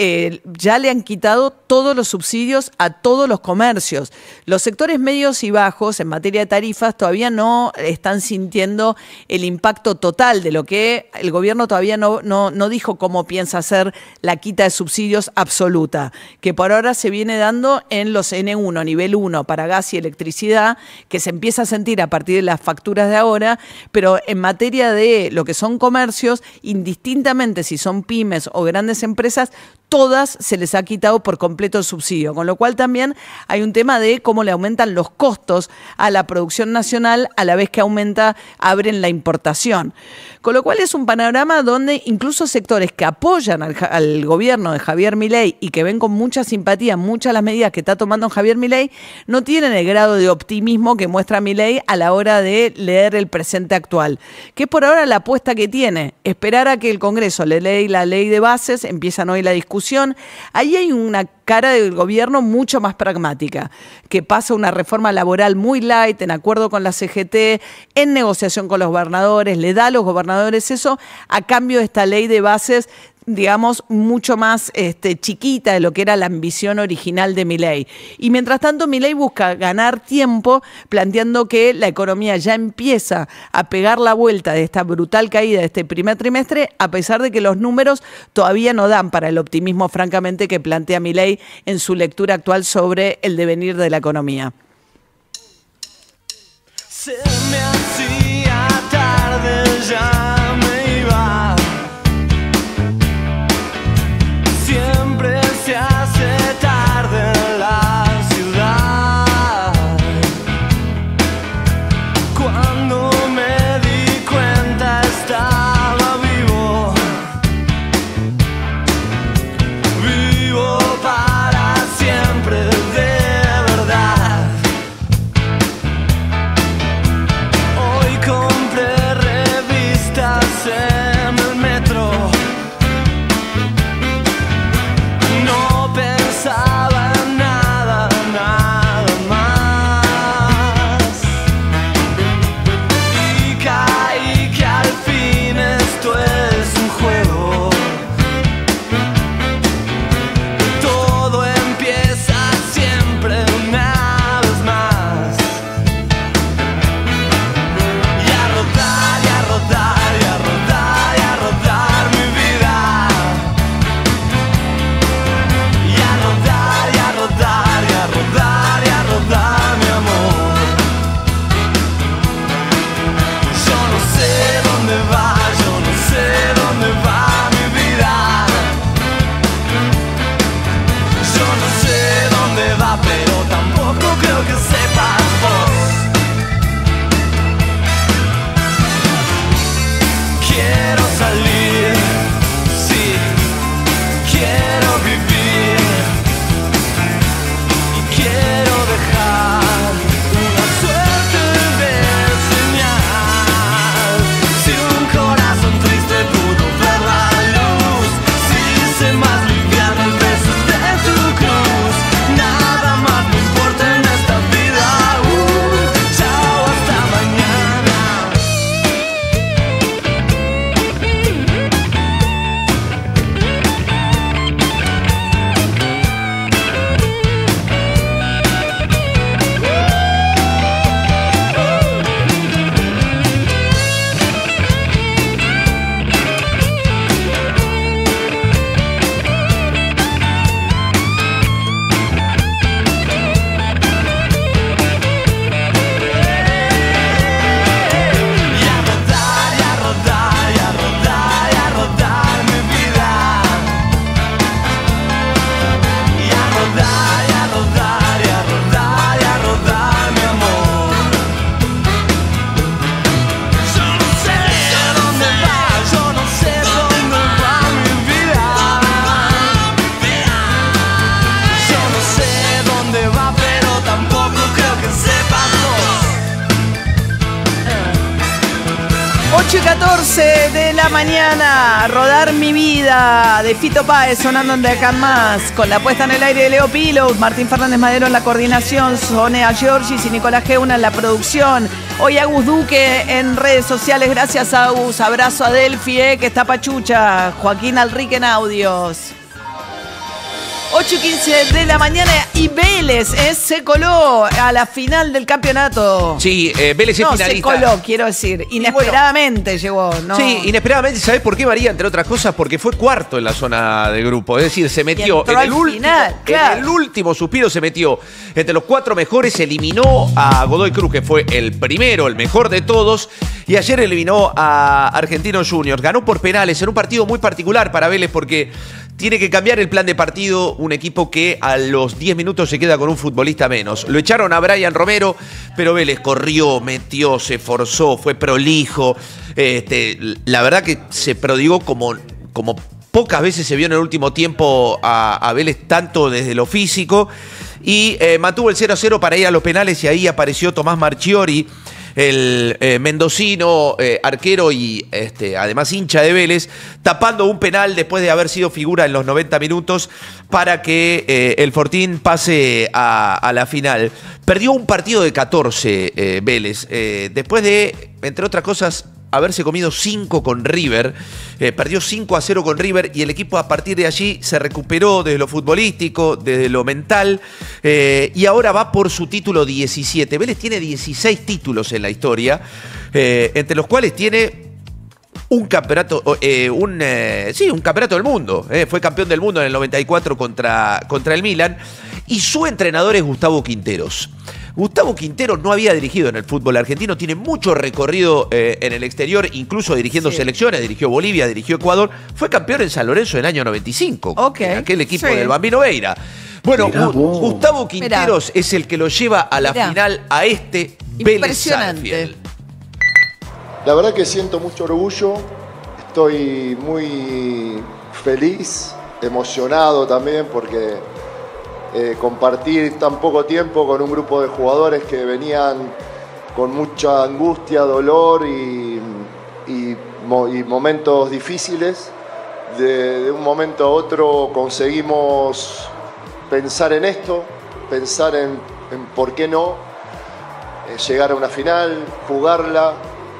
S1: ya le han quitado todos los subsidios a todos los comercios. Los sectores medios y bajos en materia de tarifas todavía no están sintiendo el impacto total de lo que el gobierno todavía no dijo cómo piensa hacer la quita de subsidios absoluta, que por ahora se viene dando en los N1, nivel 1, para gas y electricidad, que se empieza a sentir a partir de las facturas de ahora, pero en materia de lo que son comercios, indistintamente si son pymes o grandes empresas, todas se les ha quitado por completo el subsidio, con lo cual también hay un tema de cómo le aumentan los costos a la producción nacional a la vez que abren la importación. Con lo cual es un panorama donde incluso sectores que apoyan al gobierno de Javier Milei y que ven con mucha simpatía muchas de las medidas que está tomando Javier Milei, no tienen el grado de optimismo que muestra Milei a la hora de leer el presente actual, que es por ahora la apuesta que tiene, esperar a que el Congreso le lea la ley de bases, empiezan hoy la discusión, discusión. Ahí hay una cara del gobierno mucho más pragmática, que pasa una reforma laboral muy light, en acuerdo con la CGT, en negociación con los gobernadores, le da a los gobernadores eso a cambio de esta ley de bases, digamos, mucho más chiquita de lo que era la ambición original de Milei. Y mientras tanto, Milei busca ganar tiempo planteando que la economía ya empieza a pegar la vuelta de esta brutal caída de este primer trimestre, a pesar de que los números todavía no dan para el optimismo, francamente, que plantea Milei en su lectura actual sobre el devenir de la economía.
S15: Se me hacía tarde, ya me iba. Siempre se hace tarde en la ciudad. Cuando me di cuenta estaba vivo. Vivo para siempre, de verdad. Hoy compré revistas en el metro. No pensaba en nada, nada más. Y caí que al fin esto es un juego. Todo empieza siempre una vez más. Y a rodar, y a rodar, y a rodar, y a rodar mi vida. Y a rodar, y a rodar, y a rodar, y a rodar mi amor. Yo no sé dónde va, yo no sé dónde va mi vida. Yo no sé dónde va, pero tampoco creo que sepas vos. Quiero salir, sí, quiero vivir. Y quiero dejar una suerte de señal. Si un corazón triste pudo ver la luz, si se más liviano el peso de tu cruz, nada más me importa en esta vida. Chao, hasta mañana. Y a rodar, y a rodar, y a rodar, y a rodar mi vida. Y a rodar, y a rodar, y a rodar, y a rodar mi amor. Yo no sé dónde va, yo no sé dónde va mi vida. Yo no sé dónde va, pero tampoco creo que sepas vos.
S1: 8:14 de la mañana, Rodar mi vida, de Fito Páez, sonando en De Acá en Más, con la puesta en el aire de Leo Pilos, Martín Fernández Madero en la coordinación, Sonea Giorgis y Nicolás Geuna en la producción. Hoy Agus Duque en redes sociales, gracias Agus, abrazo a Delphi, que está pachucha, Joaquín Alrique en audios. 8:15 de la mañana y Vélez se coló a la final del campeonato.
S3: Sí, Vélez es finalista.
S1: Se coló, quiero decir. Inesperadamente llegó, ¿no?
S3: Sí, inesperadamente. ¿Sabés por qué, María? Entre otras cosas, porque fue cuarto en la zona de grupo. Es decir, se metió en el último suspiro, se metió entre los 4 mejores, eliminó a Godoy Cruz, que fue el primero, el mejor de todos, y ayer eliminó a Argentinos Juniors. Ganó por penales en un partido muy particular para Vélez, porque tiene que cambiar el plan de partido, un equipo que a los 10 minutos se queda con un futbolista menos. Lo echaron a Brian Romero, pero Vélez corrió, metió, se esforzó, fue prolijo. La verdad que se prodigó como pocas veces se vio en el último tiempo a Vélez, tanto desde lo físico. Y mantuvo el 0-0 para ir a los penales y ahí apareció Tomás Marchiori. el mendocino, arquero y además hincha de Vélez, tapando un penal después de haber sido figura en los 90 minutos para que el Fortín pase a la final. Perdió un partido de 14 Vélez, después de, entre otras cosas, haberse comido 5 con River, perdió 5-0 con River y el equipo a partir de allí se recuperó desde lo futbolístico, desde lo mental y ahora va por su título 17. Vélez tiene 16 títulos en la historia, entre los cuales tiene un campeonato, un campeonato del mundo. Fue campeón del mundo en el 94 contra el Milan y su entrenador es Gustavo Quinteros. Gustavo Quinteros no había dirigido en el fútbol argentino, tiene mucho recorrido en el exterior, incluso dirigiendo selecciones, dirigió Bolivia, dirigió Ecuador, fue campeón en San Lorenzo en el año 95, en aquel equipo del Bambino Veira. Bueno, Gustavo Quinteros es el que lo lleva a la final a Vélez Sarsfield.
S18: La verdad que siento mucho orgullo, estoy muy feliz, emocionado también porque compartir tan poco tiempo con un grupo de jugadores que venían con mucha angustia, dolor y momentos difíciles. De un momento a otro conseguimos pensar en esto, pensar en por qué no, llegar a una final, jugarla,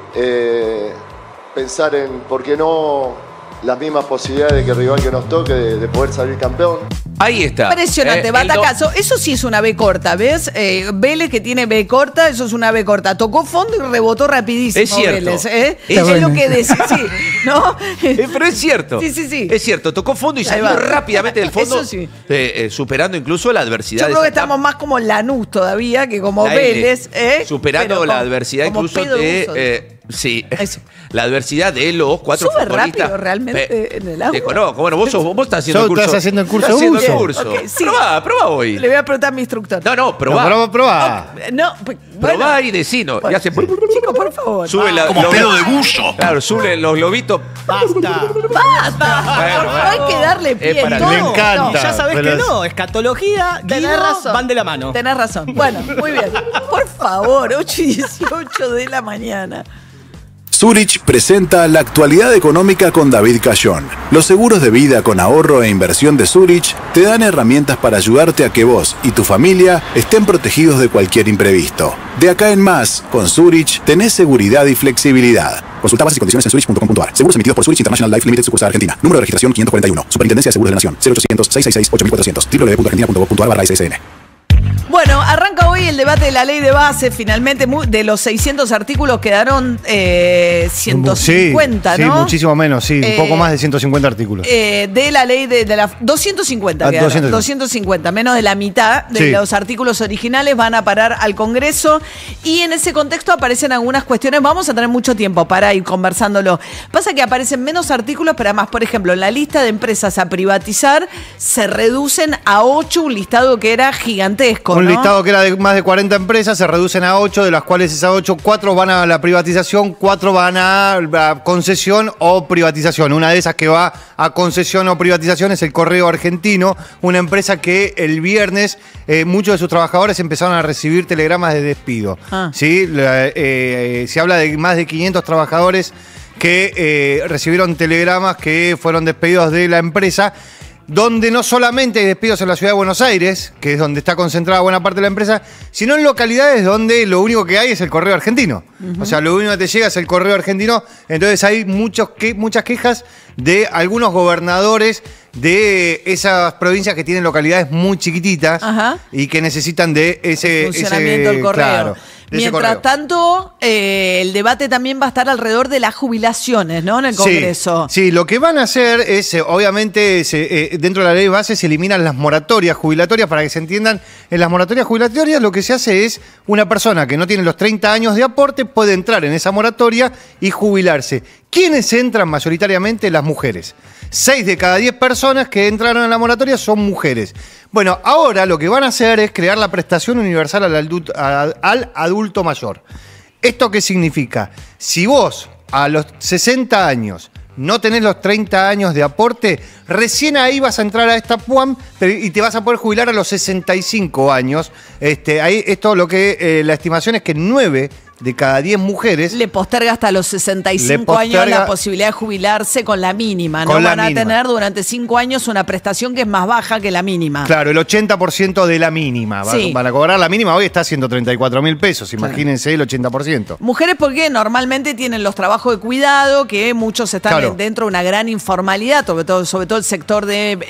S18: pensar en por qué no las mismas posibilidades de que el rival que nos toque de poder salir campeón.
S3: Ahí está.
S1: Impresionante, batacazo. Eso sí es una B corta, ¿ves? Vélez que tiene B corta, eso es una B corta. Tocó fondo y rebotó rapidísimo.
S3: Es cierto.
S1: Vélez, es lo que decís, sí, ¿no?
S3: Pero es cierto.
S1: Sí.
S3: Es cierto, tocó fondo y salió rápidamente del fondo, eso sí. Superando incluso la adversidad.
S1: Yo creo que estamos más como Lanús todavía que como Vélez.
S3: Superando la adversidad incluso de... sí, eso. La adversidad de los 4
S1: Sube
S3: futbolistas.
S1: Rápido realmente en el agua.
S3: Bueno, vos estás haciendo el curso.
S5: Estás haciendo el curso.
S1: Okay, sí.
S3: Probá hoy.
S1: Le voy a preguntar a mi instructor.
S3: Probá.
S1: Probá
S3: y decino.
S1: Bueno,
S3: y hace...
S1: Chicos, por favor.
S3: Sube
S12: como pedo de buzo.
S3: Claro, sube los globitos.
S4: ¡Basta!
S1: Bueno, hay que darle pie.
S5: Me encanta.
S4: No, ya sabés que no. Escatología, Guido, van de la mano.
S1: Tenés razón. Bueno, muy bien. Por favor, 8:18 de la mañana.
S17: Zurich presenta la actualidad económica con David Cayón. Los seguros de vida con ahorro e inversión de Zurich te dan herramientas para ayudarte a que vos y tu familia estén protegidos de cualquier imprevisto. De acá en más, con Zurich tenés seguridad y flexibilidad. Consulta bases y condiciones en zurich.com.ar. Seguros emitidos por Zurich International Life Limited, sucursal Argentina. Número de registración 541. Superintendencia de Seguros de la Nación. 0800-666-8400. www.argentina.gov.ar/SSN.
S1: Bueno, arranca hoy el debate de la ley de base. Finalmente, de los 600 artículos quedaron 150, ¿no?
S5: Sí, muchísimo menos, sí. Un poco más de 150 artículos.
S1: De la ley de la 250 quedaron. 250, menos de la mitad de los artículos originales van a parar al Congreso. Y en ese contexto aparecen algunas cuestiones. Vamos a tener mucho tiempo para ir conversándolo. Pasa que aparecen menos artículos, pero además, por ejemplo, en la lista de empresas a privatizar se reducen a 8, un listado que era gigantesco.
S5: Un listado que era de más de 40 empresas, se reducen a 8, de las cuales esas 8, 4 van a la privatización, 4 van a concesión o privatización. Una de esas que va a concesión o privatización es el Correo Argentino, una empresa que el viernes muchos de sus trabajadores empezaron a recibir telegramas de despido. ¿Sí? Se habla de más de 500 trabajadores que recibieron telegramas que fueron despedidos de la empresa, donde no solamente hay despidos en la ciudad de Buenos Aires, que es donde está concentrada buena parte de la empresa, sino en localidades donde lo único que hay es el Correo Argentino. O sea, lo único que te llega es el Correo Argentino. Entonces hay muchas quejas de algunos gobernadores de esas provincias que tienen localidades muy chiquititas y que necesitan de ese
S1: funcionamiento del correo. Claro, mientras tanto, el debate también va a estar alrededor de las jubilaciones, ¿no? En el Congreso.
S5: Sí, lo que van a hacer es, obviamente, dentro de la ley base se eliminan las moratorias jubilatorias. Para que se entiendan, en las moratorias jubilatorias lo que se hace es una persona que no tiene los 30 años de aporte puede entrar en esa moratoria y jubilarse. ¿Quiénes entran mayoritariamente? Las mujeres. 6 de cada 10 personas que entraron en la moratoria son mujeres. Bueno, ahora lo que van a hacer es crear la prestación universal al adulto mayor. ¿Esto qué significa? Si vos a los 60 años no tenés los 30 años de aporte, recién ahí vas a entrar a esta PUAM y te vas a poder jubilar a los 65 años. Ahí esto lo que la estimación es que 9 de cada 10 mujeres
S1: le posterga hasta los 65 años la posibilidad de jubilarse con la mínima. No van a tener durante 5 años una prestación que es más baja que la mínima.
S5: Claro, el 80% de la mínima.
S1: Sí.
S5: Van a cobrar la mínima, hoy está a 134.000 pesos. Imagínense el 80%.
S1: Mujeres porque normalmente tienen los trabajos de cuidado, que muchos están dentro de una gran informalidad, sobre todo el sector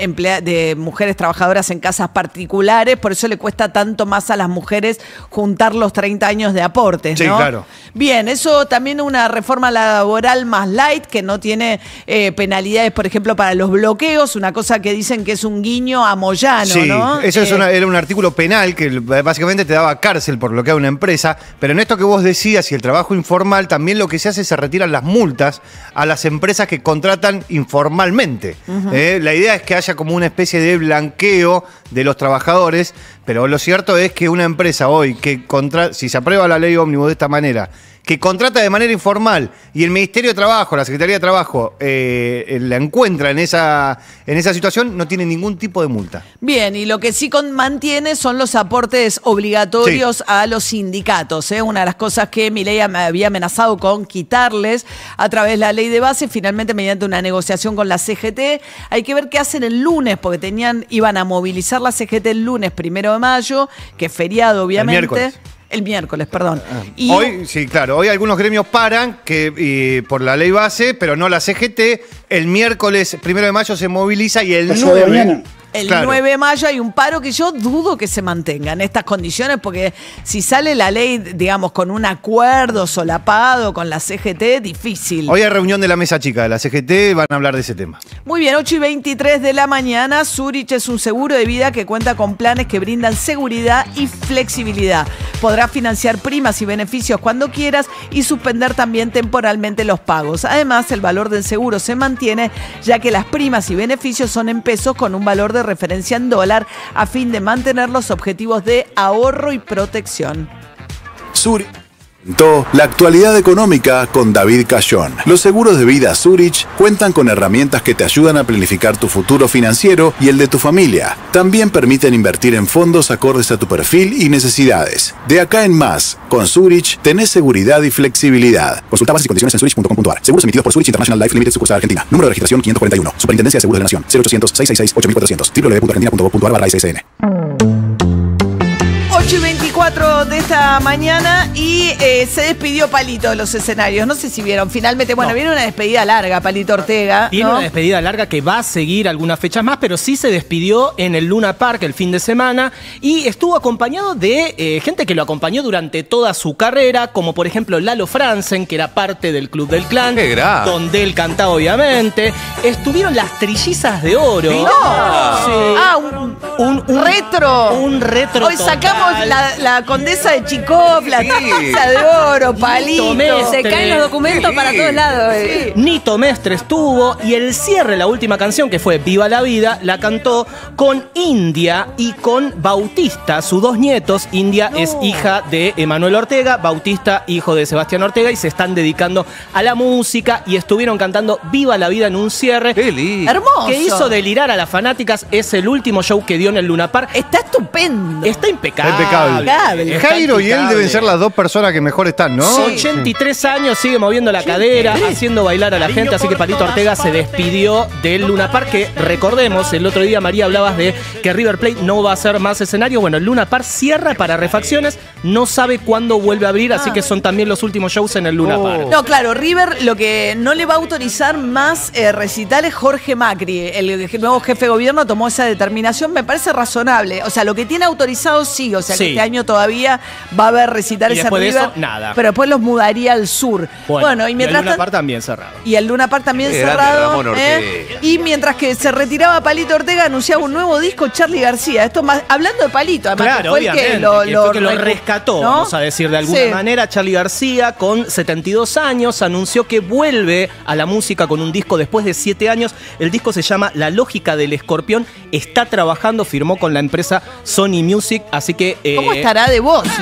S1: de mujeres trabajadoras en casas particulares, por eso le cuesta tanto más a las mujeres juntar los 30 años de aportes, ¿no?
S5: Sí, claro.
S1: Bien, eso también una reforma laboral más light, que no tiene penalidades, por ejemplo, para los bloqueos, una cosa que dicen que es un guiño a Moyano, ¿no?
S5: Eso era un artículo penal que básicamente te daba cárcel por bloquear una empresa, pero en esto que vos decías y el trabajo informal, también lo que se hace es se retiran las multas a las empresas que contratan informalmente. La idea es que haya como una especie de blanqueo de los trabajadores, pero lo cierto es que una empresa hoy si se aprueba la ley ómnibus de esta manera, que contrata de manera informal y el Ministerio de Trabajo, la Secretaría de Trabajo, la encuentra en esa situación, no tiene ningún tipo de multa.
S1: Bien, y lo que sí mantiene son los aportes obligatorios a los sindicatos. Una de las cosas que Milei había amenazado con quitarles a través de la ley de base, finalmente mediante una negociación con la CGT. Hay que ver qué hacen el lunes, porque iban a movilizar la CGT el lunes 1 de mayo, que es feriado obviamente. El miércoles, perdón. Y
S5: hoy, sí, claro. Hoy algunos gremios paran por la ley base, pero no la CGT. El miércoles 1 de mayo se moviliza y el 9...
S1: El 9 de mayo hay un paro que yo dudo que se mantenga en estas condiciones, porque si sale la ley, digamos, con un acuerdo solapado con la CGT, difícil.
S5: Hoy hay reunión de la mesa chica de la CGT, van a hablar de ese tema.
S1: Muy bien, 8:23 de la mañana. Zurich es un seguro de vida que cuenta con planes que brindan seguridad y flexibilidad. Podrás financiar primas y beneficios cuando quieras y suspender también temporalmente los pagos. Además, el valor del seguro se mantiene, ya que las primas y beneficios son en pesos con un valor de referencia en dólar, a fin de mantener los objetivos de ahorro y protección.
S17: Zurich. La actualidad económica con David Cayón. Los seguros de vida Zurich cuentan con herramientas que te ayudan a planificar tu futuro financiero y el de tu familia. También permiten invertir en fondos acordes a tu perfil y necesidades. De acá en más, con Zurich tenés seguridad y flexibilidad. Consulta bases y condiciones en zurich.com.ar. Seguros emitidos por Zurich International Life Limited, sucursal Argentina. Número de registración 541. Superintendencia de Seguros de la Nación. 0800-666-8400. www.argentina.gov.ar/SSN.
S1: 8:24 de esta mañana y se despidió Palito de los escenarios. No sé si vieron, finalmente, viene una despedida larga, Palito Ortega.
S4: Tiene una despedida larga que va a seguir algunas fechas más, pero sí se despidió en el Luna Park el fin de semana y estuvo acompañado de gente que lo acompañó durante toda su carrera, como por ejemplo Lalo Franzen, que era parte del Club del Clan, donde él cantaba obviamente. Estuvieron las Trillizas de Oro.
S1: Un retro.
S4: Un retro.
S1: Hoy sacamos la Condesa de Chicov, la Trillizas de Oro, Palito.
S16: Se caen los documentos para todos lados.
S4: Nito Mestre estuvo y el cierre, la última canción que fue Viva la Vida, la cantó con India y con Bautista, sus dos nietos. India es hija de Emanuel Ortega, Bautista hijo de Sebastián Ortega, y se están dedicando a la música y estuvieron cantando Viva la Vida en un cierre.
S1: Hermoso.
S4: Que hizo delirar a las fanáticas. Es el último show que dio en el Luna Park.
S1: Está estupendo.
S4: Está impecable.
S5: Jairo y él deben ser las dos personas que mejor están, ¿no?
S4: 83 años, sigue moviendo la cadera, haciendo bailar a la gente, así que Palito Ortega se despidió del Luna Park, que recordemos, el otro día María hablabas de que River Plate no va a hacer más escenario. Bueno, el Luna Park cierra para refacciones, no sabe cuándo vuelve a abrir, así que son también los últimos shows en el Luna Park.
S1: No, claro, River lo que no le va a autorizar más recitales Jorge Macri, el nuevo jefe de gobierno tomó esa determinación, me parece razonable. O sea, lo que tiene autorizado sí, o sea, que este año todavía va a haber recitales en River.
S4: De eso, nada.
S1: Pero después los mudaría al sur. Bueno, y mientras
S4: el Luna Park también cerrado.
S1: Y el Luna Park también cerrado. Y mientras que se retiraba Palito Ortega, anunciaba un nuevo disco Charly García. Esto más, hablando de Palito, además,
S4: claro,
S1: fue el que
S4: lo rescató, ¿no? Vamos a decir de alguna manera. Charly García, con 72 años, anunció que vuelve a la música con un disco después de 7 años. El disco se llama La Lógica del Escorpión. Está trabajando, firmó con la empresa Sony Music, así que...
S1: ¿Cómo estará de voz?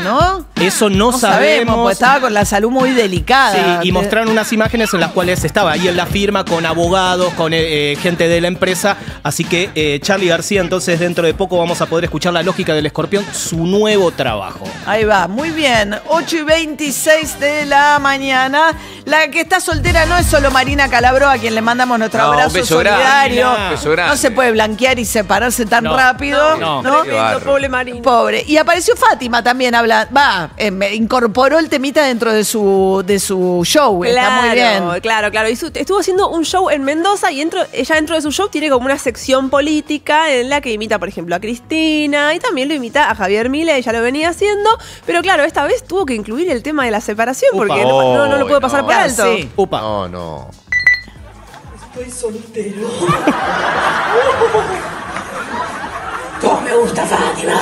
S1: ¿no?
S4: Eso no sabemos.
S1: Porque estaba con la salud muy delicada.
S4: Sí, y mostraron unas imágenes en las cuales estaba ahí en la firma con abogados, con gente de la empresa. Así que Charly García, entonces dentro de poco vamos a poder escuchar La Lógica del Escorpión, su nuevo trabajo.
S1: Ahí va, muy bien. 8:26 de la mañana. La que está soltera no es solo Marina Calabró, a quien le mandamos nuestro abrazo solidario. No se puede blanquear y separarse tan rápido.
S26: No. Pobre Marina.
S1: Pobre. Y apareció Fátima también, incorporó el temita dentro de su show. Está muy bien.
S26: Claro. Estuvo haciendo un show en Mendoza y ella dentro de su show tiene como una sección política en la que imita, por ejemplo, a Cristina y también lo imita a Javier Milei, ya lo venía haciendo, pero claro, esta vez tuvo que incluir el tema de la separación porque no lo puede pasar por alto.
S1: Sí.
S3: No.
S15: Estoy soltero. ¿Cómo me gusta Fátima?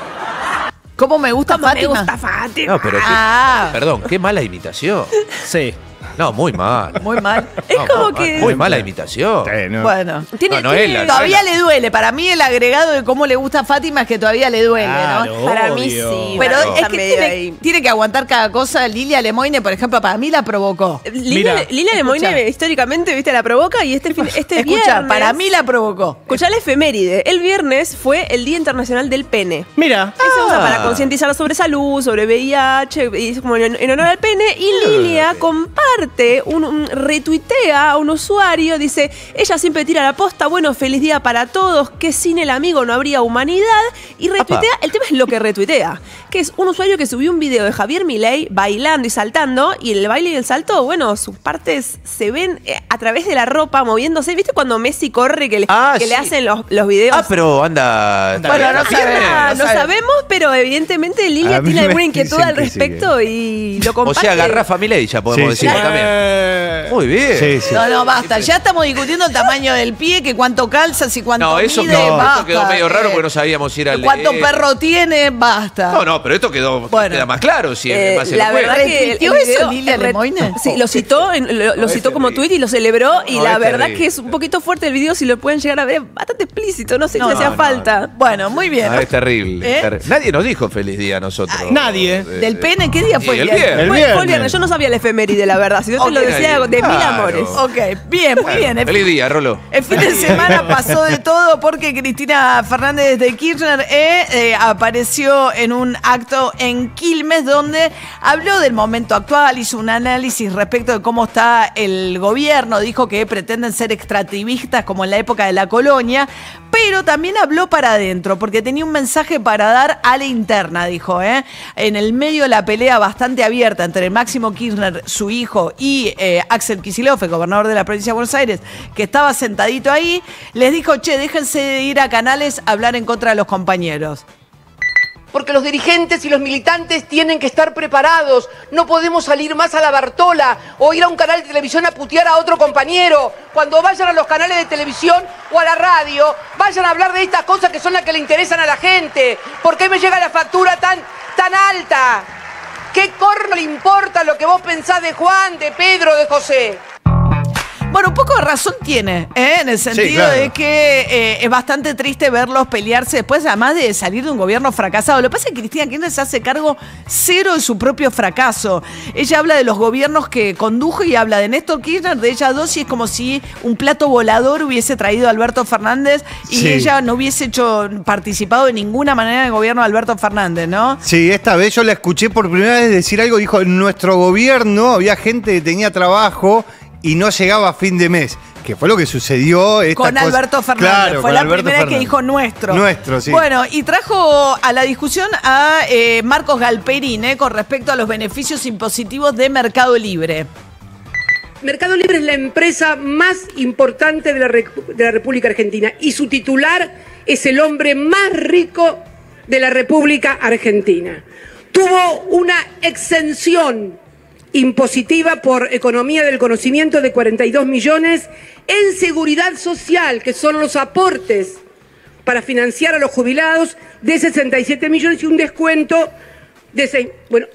S1: ¿Cómo me gusta Fátima?
S3: No, pero perdón, qué mala imitación.
S4: Sí.
S3: No, muy mal.
S1: Muy mal.
S26: Es como que...
S3: Muy mala imitación.
S1: Bueno.
S3: Todavía
S1: le duele. Para mí el agregado de cómo le gusta a Fátima es que todavía le duele, ¿no?
S26: Para mí sí.
S1: Pero es que tiene que aguantar cada cosa. Lilia Lemoine, por ejemplo, para mí la provocó.
S26: Lilia Lemoine históricamente, viste, la provoca y este viernes...
S1: para mí la provocó.
S26: Escuchá la efeméride. El viernes fue el Día Internacional del Pene.
S4: Mira.
S26: Se usa para concientizar sobre salud, sobre VIH, y es como en honor al pene. Y Lilia comparte, retuitea a un usuario, dice, ella siempre tira la posta, bueno, feliz día para todos, que sin el amigo no habría humanidad. Y retuitea, el tema es lo que retuitea, que es un usuario que subió un video de Javier Milei bailando y saltando, y el baile y el salto, bueno, sus partes se ven a través de la ropa moviéndose. ¿Viste cuando Messi corre que le hacen los videos?
S3: Pero anda.
S26: Bueno, no sabemos, pero evidentemente Lilia tiene alguna inquietud al respecto y lo comparte.
S3: O sea, Garrafa Milei, ya podemos decir también. Muy bien.
S1: Sí. No, basta. Ya estamos discutiendo el tamaño del pie, que cuánto calza, si cuánto mide.
S3: Eso quedó medio raro porque no sabíamos si era el...
S1: ¿Cuánto perro tiene? Basta.
S3: No, pero esto queda más claro. Si
S26: la verdad que
S1: eso Lilia Lemoine.
S26: Sí, lo citó como tuit y lo celebró. Y la verdad que es un poquito fuerte el video, si lo pueden llegar a ver, bastante explícito. No sé si hacía falta.
S1: Bueno, muy bien.
S3: Es terrible. Nadie nos dijo feliz día a nosotros.
S4: Nadie.
S1: ¿Del pene? ¿Qué día fue?
S3: El viernes.
S26: Fue el viernes. Yo no sabía la efeméride, la verdad. Si no te lo decía de mil amores.
S1: Ok, bien, muy bien.
S3: Feliz día, Rolo.
S1: El fin de semana pasó de todo porque Cristina Fernández de Kirchner apareció en un acto en Quilmes donde habló del momento actual, hizo un análisis respecto de cómo está el gobierno, dijo que pretenden ser extractivistas como en la época de la colonia, pero también habló para adentro porque tenía un mensaje para dar a la interna, dijo, en el medio de la pelea bastante abierta entre Máximo Kirchner, su hijo, y Axel Kicillof, el gobernador de la provincia de Buenos Aires, que estaba sentadito ahí, les dijo, déjense de ir a canales a hablar en contra de los compañeros.
S2: Porque los dirigentes y los militantes tienen que estar preparados. No podemos salir más a la Bartola o ir a un canal de televisión a putear a otro compañero. Cuando vayan a los canales de televisión o a la radio, vayan a hablar de estas cosas que son las que le interesan a la gente. ¿Por qué me llega la factura tan alta? ¿Qué corno le importa lo que vos pensás de Juan, de Pedro, de José?
S1: Bueno, un poco de razón tiene, en el sentido de que es bastante triste verlos pelearse después, además de salir de un gobierno fracasado. Lo que pasa es que Cristina Kirchner se hace cargo cero de su propio fracaso. Ella habla de los gobiernos que condujo y habla de Néstor Kirchner, de ellas dos, y es como si un plato volador hubiese traído a Alberto Fernández y ella no hubiese participado de ninguna manera en el gobierno de Alberto Fernández, ¿no?
S5: Sí, esta vez yo la escuché por primera vez decir algo, dijo, en nuestro gobierno había gente que tenía trabajo y no llegaba a fin de mes, que fue lo que sucedió
S1: con Alberto Fernández. Claro, fue la primera vez que dijo nuestro.
S5: Nuestro, sí.
S1: Bueno, y trajo a la discusión a Marcos Galperín con respecto a los beneficios impositivos de Mercado Libre.
S19: Mercado Libre es la empresa más importante de la República Argentina y su titular es el hombre más rico de la República Argentina. Tuvo una exención impositiva por economía del conocimiento de 42 millones, en seguridad social, que son los aportes para financiar a los jubilados, de 67 millones y un descuento de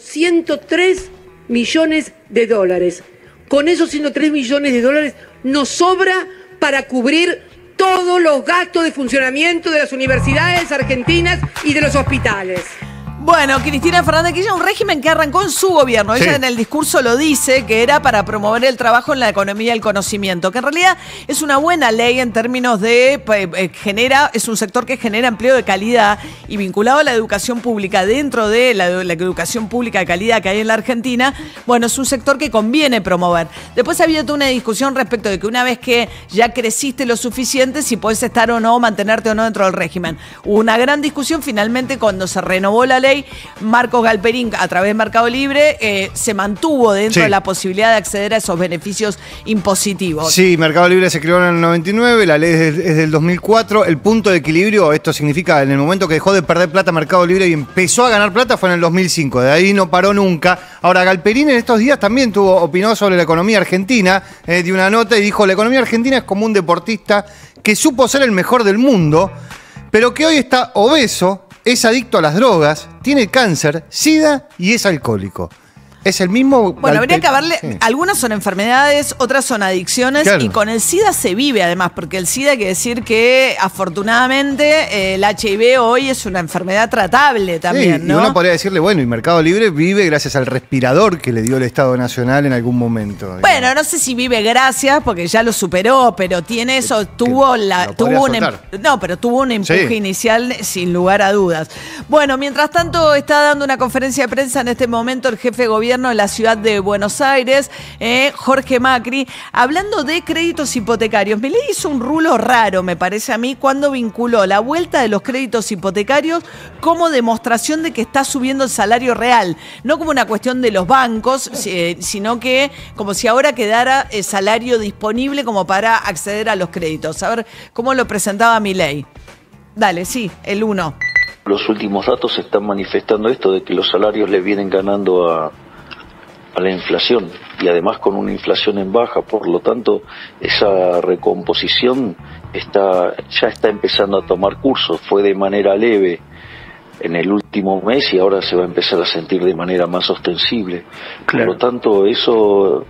S19: 103 millones de dólares. Con esos 103 millones de dólares nos sobra para cubrir todos los gastos de funcionamiento de las universidades argentinas y de los hospitales.
S1: Bueno, Cristina Fernández de Kirchner, un régimen que arrancó en su gobierno. Ella en el discurso lo dice, que era para promover el trabajo en la economía y el conocimiento, que en realidad es una buena ley en términos de es un sector que genera empleo de calidad y vinculado a la educación pública, dentro de la educación pública de calidad que hay en la Argentina, bueno, es un sector que conviene promover. Después había toda una discusión respecto de que una vez que ya creciste lo suficiente, si podés estar o no, mantenerte o no dentro del régimen. Hubo una gran discusión finalmente cuando se renovó la ley. Marcos Galperín, a través de Mercado Libre, se mantuvo dentro de la posibilidad de acceder a esos beneficios impositivos.
S5: Sí, Mercado Libre se creó en el 99, la ley es del 2004. El punto de equilibrio, esto significa en el momento que dejó de perder plata Mercado Libre y empezó a ganar plata, fue en el 2005. De ahí no paró nunca. Ahora, Galperín en estos días también opinó sobre la economía argentina, dio una nota y dijo: la economía argentina es como un deportista que supo ser el mejor del mundo, pero que hoy está obeso, es adicto a las drogas, tiene cáncer, SIDA y es alcohólico. Es el mismo...
S1: Bueno, habría que verle... Algunas son enfermedades, otras son adicciones, y con el SIDA se vive además, porque el SIDA hay que decir que afortunadamente el HIV hoy es una enfermedad tratable también, ¿no?
S5: Y uno podría decirle, bueno, y Mercado Libre vive gracias al respirador que le dio el Estado Nacional en algún momento.
S1: Bueno, no sé si vive gracias, porque ya lo superó, pero tiene eso, tuvo un empuje inicial sin lugar a dudas. Bueno, mientras tanto está dando una conferencia de prensa en este momento el jefe de gobierno de la ciudad de Buenos Aires, Jorge Macri, hablando de créditos hipotecarios. Milei hizo un rulo raro, me parece a mí, cuando vinculó la vuelta de los créditos hipotecarios como demostración de que está subiendo el salario real, no como una cuestión de los bancos, sino que como si ahora quedara el salario disponible como para acceder a los créditos. A ver cómo lo presentaba Milei. Dale, sí, el 1.
S6: Los últimos datos están manifestando esto de que los salarios le vienen ganando a la inflación, y además con una inflación en baja, por lo tanto esa recomposición ya está empezando a tomar curso. Fue de manera leve en el último mes y ahora se va a empezar a sentir de manera más ostensible. Por lo tanto, eso,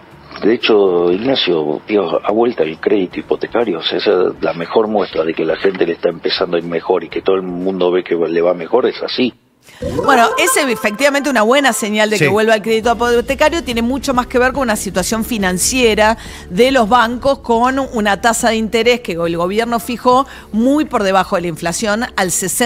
S6: de hecho, Ignacio, a vuelta el crédito hipotecario, o sea, esa es la mejor muestra de que la gente le está empezando a ir mejor y que todo el mundo ve que le va mejor, es así.
S1: Bueno, es efectivamente una buena señal de que vuelva el crédito hipotecario. Tiene mucho más que ver con una situación financiera de los bancos, con una tasa de interés que el gobierno fijó muy por debajo de la inflación, al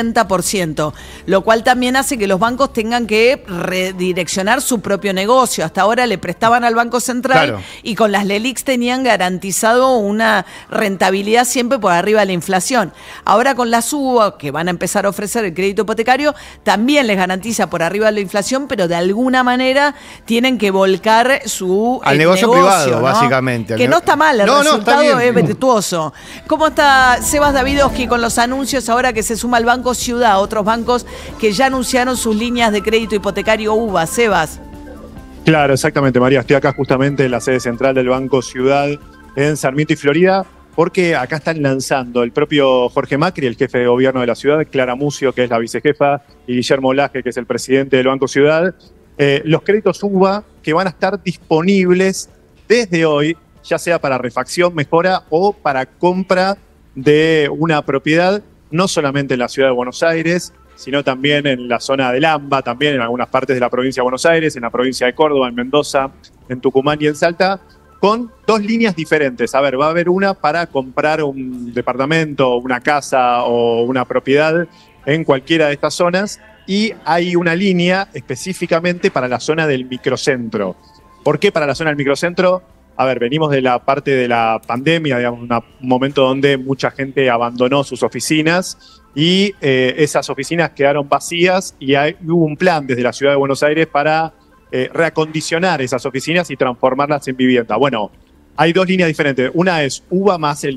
S1: 60%, lo cual también hace que los bancos tengan que redireccionar su propio negocio. Hasta ahora le prestaban al Banco Central y con las LELIQs tenían garantizado una rentabilidad siempre por arriba de la inflación. Ahora con las UBA, que van a empezar a ofrecer el crédito hipotecario, también les garantiza por arriba de la inflación, pero de alguna manera tienen que volcar su
S5: al negocio privado, ¿no? Básicamente.
S1: Que no está mal, el resultado es virtuoso. ¿Cómo está Sebas Davidovsky con los anuncios ahora que se suma al Banco Ciudad, otros bancos que ya anunciaron sus líneas de crédito hipotecario UBA? Sebas.
S7: Claro, exactamente, María. Estoy acá justamente en la sede central del Banco Ciudad en Sarmiento y Florida, porque acá están lanzando el propio Jorge Macri, el jefe de gobierno de la ciudad, Clara Mucio, que es la vicejefa, y Guillermo Laje, que es el presidente del Banco Ciudad, los créditos UBA que van a estar disponibles desde hoy, ya sea para refacción, mejora o para compra de una propiedad, no solamente en la ciudad de Buenos Aires, sino también en la zona del AMBA, también en algunas partes de la provincia de Buenos Aires, en la provincia de Córdoba, en Mendoza, en Tucumán y en Salta, con dos líneas diferentes. A ver, va a haber una para comprar un departamento, una casa o una propiedad en cualquiera de estas zonas, y hay una línea específicamente para la zona del microcentro. ¿Por qué para la zona del microcentro? A ver, venimos de la parte de la pandemia, digamos, un momento donde mucha gente abandonó sus oficinas y esas oficinas quedaron vacías, y hubo un plan desde la ciudad de Buenos Aires para reacondicionar esas oficinas y transformarlas en vivienda. Bueno, hay dos líneas diferentes. Una es UBA más el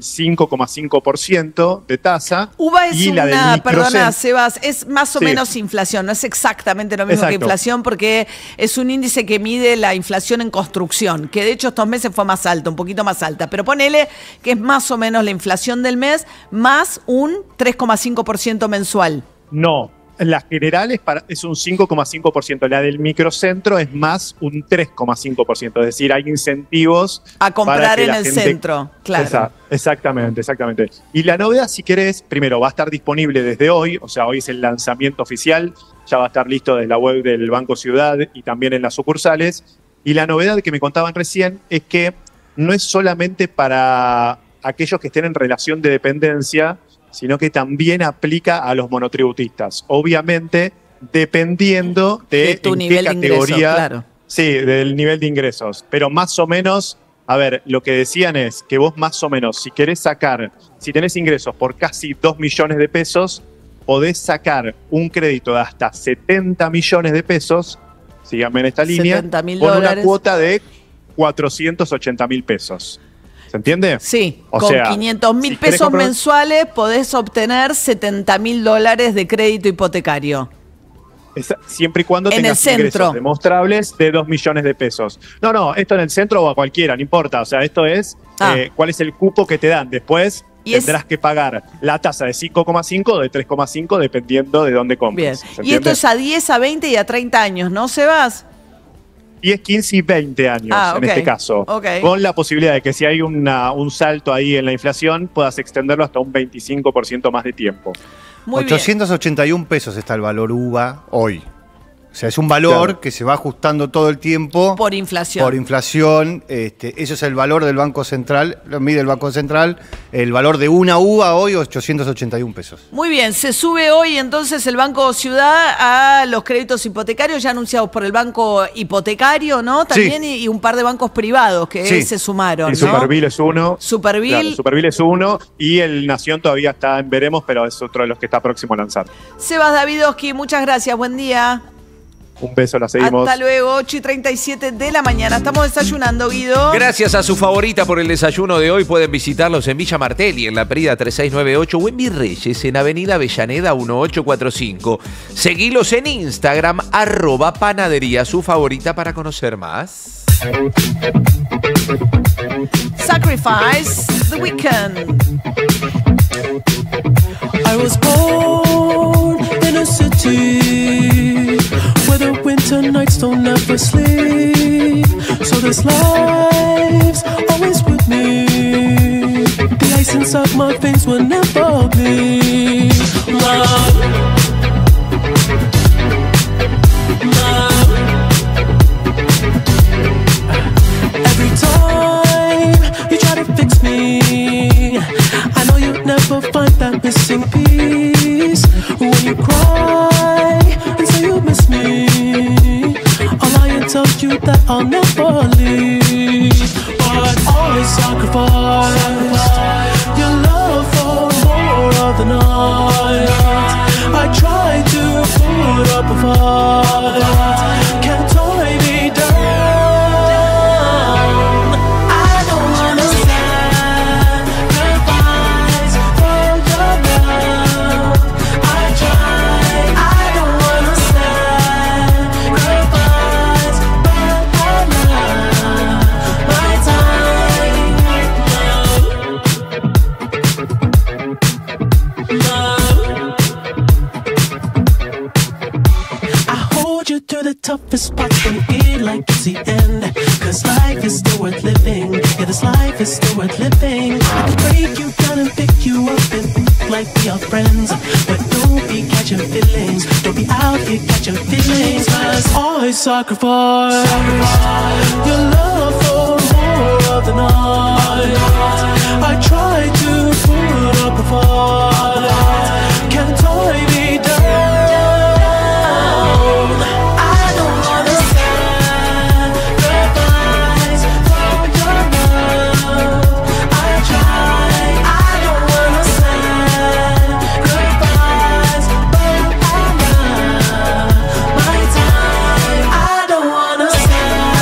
S7: 5,5% de tasa.
S1: UBA es
S7: y la
S1: una, perdona, Sebas, es más o menos inflación. No es exactamente lo mismo que inflación, porque es un índice que mide la inflación en construcción, que de hecho estos meses fue más alta, un poquito más alta. Pero ponele que es más o menos la inflación del mes más un 3,5% mensual.
S7: No. La general es un 5,5%, la del microcentro es más un 3,5%, es decir, hay incentivos
S1: a comprar en el centro, claro.
S7: Exactamente. Y la novedad, si querés, primero va a estar disponible desde hoy, o sea, hoy es el lanzamiento oficial, ya va a estar listo desde la web del Banco Ciudad y también en las sucursales. Y la novedad que me contaban recién es que no es solamente para aquellos que estén en relación de dependencia, sino que también aplica a los monotributistas. Obviamente, dependiendo de
S1: tu
S7: en
S1: nivel
S7: qué
S1: de ingreso,
S7: categoría,
S1: claro.
S7: Sí, del nivel de ingresos. Pero más o menos, a ver, lo que decían es que vos más o menos, si querés sacar, si tenés ingresos por casi 2 millones de pesos, podés sacar un crédito de hasta 70 millones de pesos, síganme en esta línea, con una cuota de 480.000 pesos. ¿Se entiende?
S1: Sí,
S7: o
S1: con
S7: sea,
S1: 500.000
S7: si querés
S1: pesos
S7: comprar-
S1: mensuales podés obtener $70.000 de crédito hipotecario.
S7: Siempre y cuando
S1: En
S7: tengas
S1: el centro.
S7: ingresos demostrables de 2 millones de pesos. No, esto en el centro o a cualquiera, no importa. O sea, esto es cuál es el cupo que te dan. Después
S1: Y
S7: tendrás que pagar la tasa de 5,5 o de 3,5 dependiendo de dónde compres.
S1: Bien.
S7: ¿Se
S1: Y esto
S7: entiende?
S1: es a 10, a 20 y a 30 años, ¿no, Sebas?
S7: 10, 15 y 20 años
S1: Ok.
S7: en este caso.
S1: Ok.
S7: Con la posibilidad de que si hay un salto ahí en la inflación, puedas extenderlo hasta un 25% más de tiempo.
S1: Muy bien.
S5: 881 pesos está el valor UVA hoy. O sea, es un valor que se va ajustando todo el tiempo.
S1: Por inflación.
S5: Por inflación. Eso es el valor del Banco Central, lo mide el Banco Central. El valor de una uva hoy, 881 pesos.
S1: Muy bien, se sube hoy entonces el Banco Ciudad a los créditos hipotecarios ya anunciados por el Banco Hipotecario, ¿no? También y un par de bancos privados que se sumaron,
S7: El
S1: ¿no?
S7: Supervil es uno.
S1: Supervil.
S7: Claro, el Supervil es uno y el Nación todavía está en veremos, pero es otro de los que está próximo a lanzar.
S1: Sebas Davidovsky, muchas gracias, buen día.
S7: Un beso, la seguimos.
S1: Hasta luego, 8:37 de la mañana. Estamos desayunando, Guido.
S3: Gracias a su favorita por el desayuno de hoy. Pueden visitarlos en Villa Martelli, en la Prida 3698 o en Virreyes, en Avenida Avellaneda 1845. Seguilos en Instagram, @panadería, su favorita para conocer más.
S1: Sacrifice, The Weeknd.
S15: I was born in a city where the winter nights don't ever sleep. So this life's always with me. The ice inside my veins will never bleed. Love. Love. Every time you try to fix me, I know you'll never find that missing piece. When you cry and say you miss me, I'll lie and tell you that I'll never leave. But always sacrifice your love for more of the night. I try to put up a fight, can't tie me down. I don't wanna sacrifice for your love. I try, I don't wanna sacrifice, but I love my time. I hold you to the toughest parts and feel like it's the end. Cause life is still worth living. Yeah, this life is still worth living. I can break you down and pick you up and think like we are friends. But don't be catching feelings. Don't be out here catching feelings. Cause I sacrifice your love for more of the night. I try to put up a fight, can't tie me down. I don't wanna sacrifice for your love. I try, I don't wanna sacrifice, but I love my time. I don't wanna sacrifice.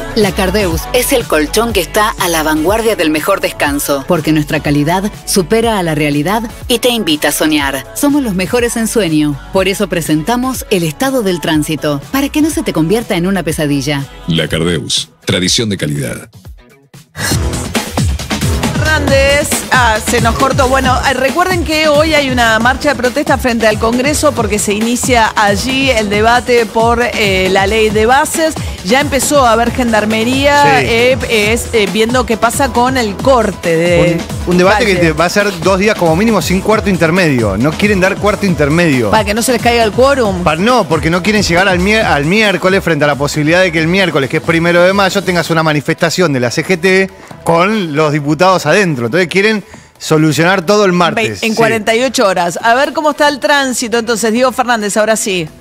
S13: La Cardeus es el colchón que está a la vanguardia del mejor descanso, porque nuestra calidad supera a la realidad y te invita a soñar. Somos los mejores en sueño, por eso presentamos el estado del tránsito, para que no se te convierta en una pesadilla.
S12: La Cardeus, tradición de calidad.
S1: Fernández, se nos cortó. Bueno, recuerden que hoy hay una marcha de protesta frente al Congreso porque se inicia allí el debate por la ley de bases. Ya empezó a haber gendarmería viendo qué pasa con el corte de
S5: un debate que va a ser 2 días como mínimo sin cuarto intermedio. No quieren dar cuarto intermedio.
S1: Para que no se les caiga el quórum.
S5: No, porque no quieren llegar al miércoles frente a la posibilidad de que el miércoles, que es 1 de mayo, tengas una manifestación de la CGT con los diputados adentro. Entonces quieren solucionar todo el martes.
S1: En 48 horas. A ver cómo está el tránsito. Entonces, Diego Fernández, ahora sí.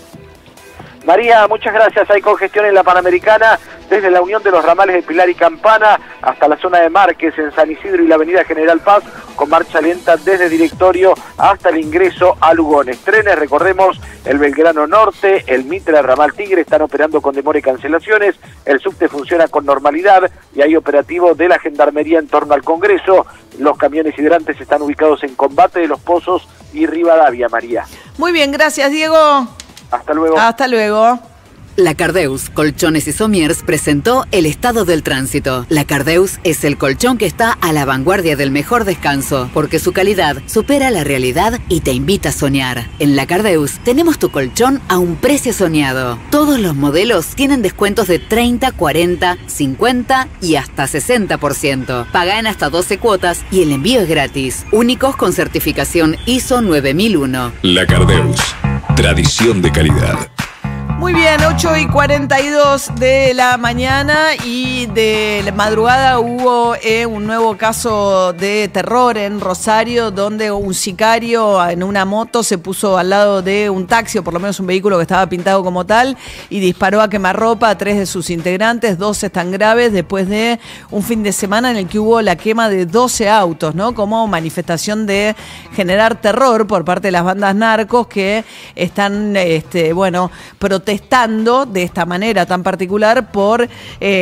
S8: María, muchas gracias. Hay congestión en la Panamericana desde la unión de los ramales de Pilar y Campana hasta la zona de Márquez en San Isidro y la avenida General Paz, con marcha lenta desde Directorio hasta el ingreso a Lugones. Trenes, recorremos el Belgrano Norte, el Mitre, el Ramal Tigre, están operando con demora y cancelaciones. El subte funciona con normalidad y hay operativo de la Gendarmería en torno al Congreso. Los camiones hidrantes están ubicados en Combate de los Pozos y Rivadavia, María.
S1: Muy bien, gracias, Diego.
S8: Hasta luego.
S1: Hasta luego.
S13: La Cardeus Colchones y Somiers presentó el estado del tránsito. La Cardeus es el colchón que está a la vanguardia del mejor descanso, porque su calidad supera la realidad y te invita a soñar. En La Cardeus tenemos tu colchón a un precio soñado. Todos los modelos tienen descuentos de 30, 40, 50 y hasta 60%. Paga en hasta 12 cuotas y el envío es gratis. Únicos con certificación ISO 9001.
S12: La Cardeus, tradición de calidad.
S1: Muy bien, 8:42 de la mañana y de la madrugada hubo un nuevo caso de terror en Rosario, donde un sicario en una moto se puso al lado de un taxi, o por lo menos un vehículo que estaba pintado como tal, y disparó a quemarropa a 3 de sus integrantes. 2 están graves después de un fin de semana en el que hubo la quema de 12 autos, ¿no? Como manifestación de generar terror por parte de las bandas narcos que están, protestando de esta manera tan particular por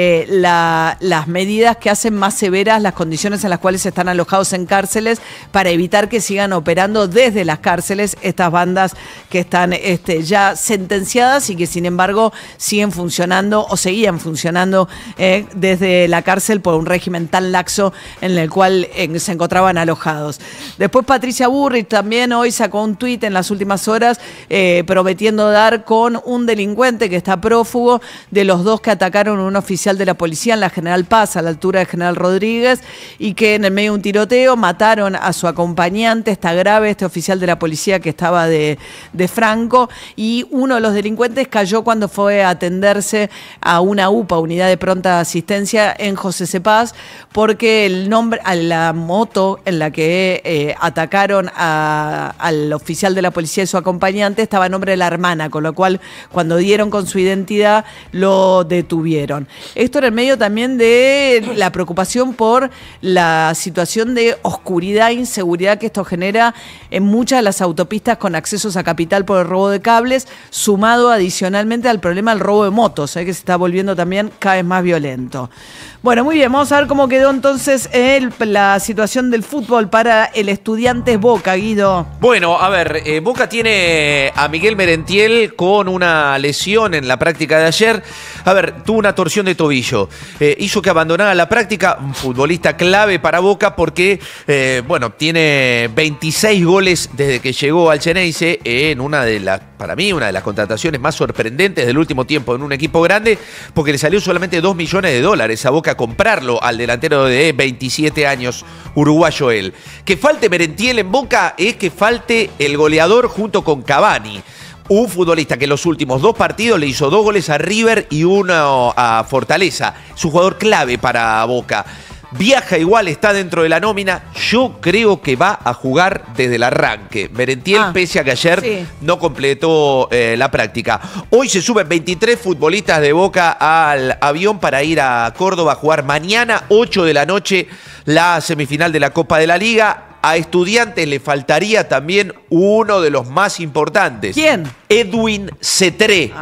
S1: las medidas que hacen más severas las condiciones en las cuales están alojados en cárceles para evitar que sigan operando desde las cárceles estas bandas que están ya sentenciadas y que sin embargo siguen funcionando o seguían funcionando desde la cárcel por un régimen tan laxo en el cual se encontraban alojados. Después Patricia Bullrich también hoy sacó un tuit en las últimas horas prometiendo dar con un delincuente que está prófugo de los 2 que atacaron a un oficial de la policía en la General Paz a la altura de General Rodríguez y que en el medio de un tiroteo mataron a su acompañante. Está grave este oficial de la policía que estaba de Franco, y uno de los delincuentes cayó cuando fue a atenderse a una UPA, unidad de pronta asistencia en José C. Paz, porque el nombre a la moto en la que atacaron al oficial de la policía y su acompañante estaba a nombre de la hermana, con lo cual cuando dieron con su identidad lo detuvieron. Esto en el medio también de la preocupación por la situación de oscuridad e inseguridad que esto genera en muchas de las autopistas con accesos a capital por el robo de cables, sumado adicionalmente al problema del robo de motos, que se está volviendo también cada vez más violento. Bueno, muy bien, vamos a ver cómo quedó entonces la situación del fútbol para el Estudiantes Boca, Guido.
S3: Bueno, a ver, Boca tiene a Miguel Merentiel con una lesión en la práctica de ayer. A ver, tuvo una torsión de tobillo. Hizo que abandonara la práctica, un futbolista clave para Boca porque, tiene 26 goles desde que llegó al Xeneize en para mí, una de las contrataciones más sorprendentes del último tiempo en un equipo grande, porque le salió solamente $2 millones a Boca comprarlo al delantero de 27 años, uruguayo él. Que falte Merentiel en Boca es que falte el goleador junto con Cavani. Un futbolista que en los últimos 2 partidos le hizo 2 goles a River y 1 a Fortaleza. Es un jugador clave para Boca. Viaja igual, está dentro de la nómina. Yo creo que va a jugar desde el arranque. Merentiel, pese a que ayer no completó la práctica. Hoy se suben 23 futbolistas de Boca al avión para ir a Córdoba a jugar mañana, 8 de la noche, la semifinal de la Copa de la Liga. A Estudiantes le faltaría también uno de los más importantes.
S1: ¿Quién?
S3: Edwin Cetré.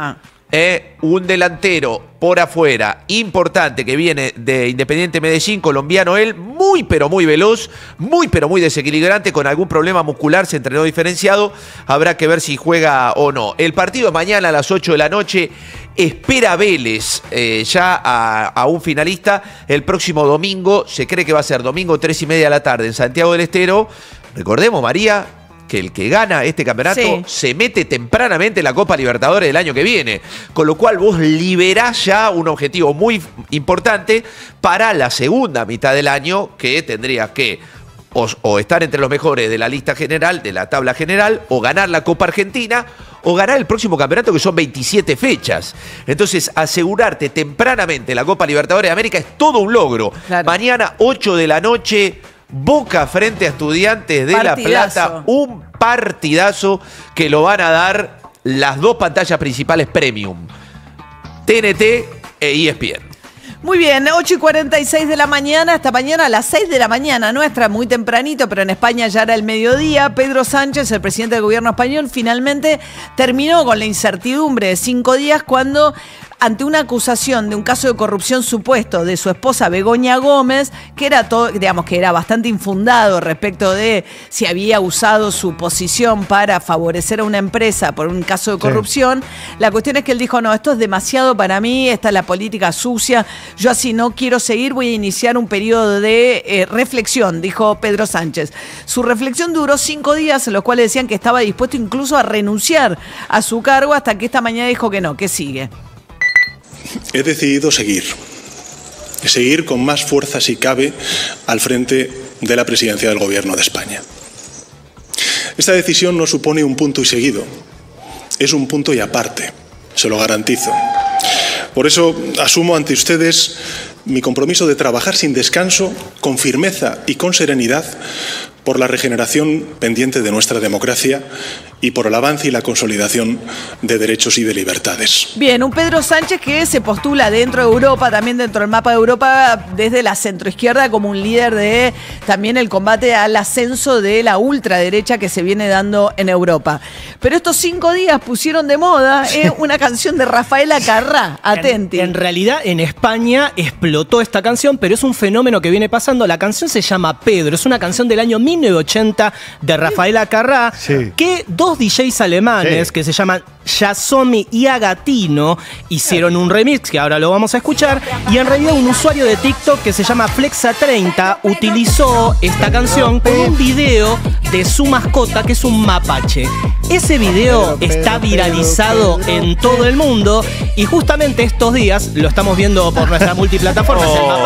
S3: un delantero por afuera importante que viene de Independiente Medellín, colombiano él, muy pero muy veloz, muy pero muy desequilibrante, con algún problema muscular, se entrenó diferenciado, habrá que ver si juega o no. El partido mañana a las 8 de la noche, espera Vélez ya a un finalista el próximo domingo, se cree que va a ser domingo 3:30 de la tarde en Santiago del Estero. Recordemos, María, que el que gana este campeonato se mete tempranamente en la Copa Libertadores del año que viene. Con lo cual vos liberás ya un objetivo muy importante para la segunda mitad del año, que tendrías que o estar entre los mejores de la lista general, de la tabla general, o ganar la Copa Argentina, o ganar el próximo campeonato, que son 27 fechas. Entonces, asegurarte tempranamente la Copa Libertadores de América es todo un logro. Claro. Mañana, 8 de la noche... Boca frente a Estudiantes de La Plata, un partidazo que lo van a dar las dos pantallas principales premium, TNT e ESPN.
S1: Muy bien, 8:46 de la mañana, hasta mañana a las 6 de la mañana nuestra, muy tempranito, pero en España ya era el mediodía. Pedro Sánchez, el presidente del gobierno español, finalmente terminó con la incertidumbre de 5 días cuando, ante una acusación de un caso de corrupción supuesto de su esposa Begoña Gómez, que era todo, digamos que era bastante infundado respecto de si había usado su posición para favorecer a una empresa por un caso de corrupción, la cuestión es que él dijo, no, esto es demasiado para mí, esta es la política sucia, yo así no quiero seguir, voy a iniciar un periodo de reflexión, dijo Pedro Sánchez. Su reflexión duró 5 días, en los cuales decían que estaba dispuesto incluso a renunciar a su cargo, hasta que esta mañana dijo que no, que sigue.
S9: He decidido seguir con más fuerza si cabe al frente de la presidencia del Gobierno de España. Esta decisión no supone un punto y seguido, es un punto y aparte, se lo garantizo. Por eso asumo ante ustedes mi compromiso de trabajar sin descanso, con firmeza y con serenidad, por la regeneración pendiente de nuestra democracia y por el avance y la consolidación de derechos y de libertades.
S1: Bien, un Pedro Sánchez que se postula dentro de Europa, también dentro del mapa de Europa, desde la centroizquierda, como un líder de también el combate al ascenso de la ultraderecha que se viene dando en Europa. Pero estos 5 días pusieron de moda una canción de Rafaela Carrá, atenti.
S4: En realidad en España explotó esta canción, pero es un fenómeno que viene pasando. La canción se llama Pedro, es una canción del año 1980 de Rafaela Carrá, que dos DJs alemanes que se llaman Yasomi y Agatino hicieron un remix que ahora lo vamos a escuchar, y en realidad un usuario de TikTok que se llama Flexa30 utilizó esta canción con un video de su mascota, que es un mapache. Ese video está viralizado en todo el mundo, y justamente estos días lo estamos viendo por nuestra multiplataforma, es el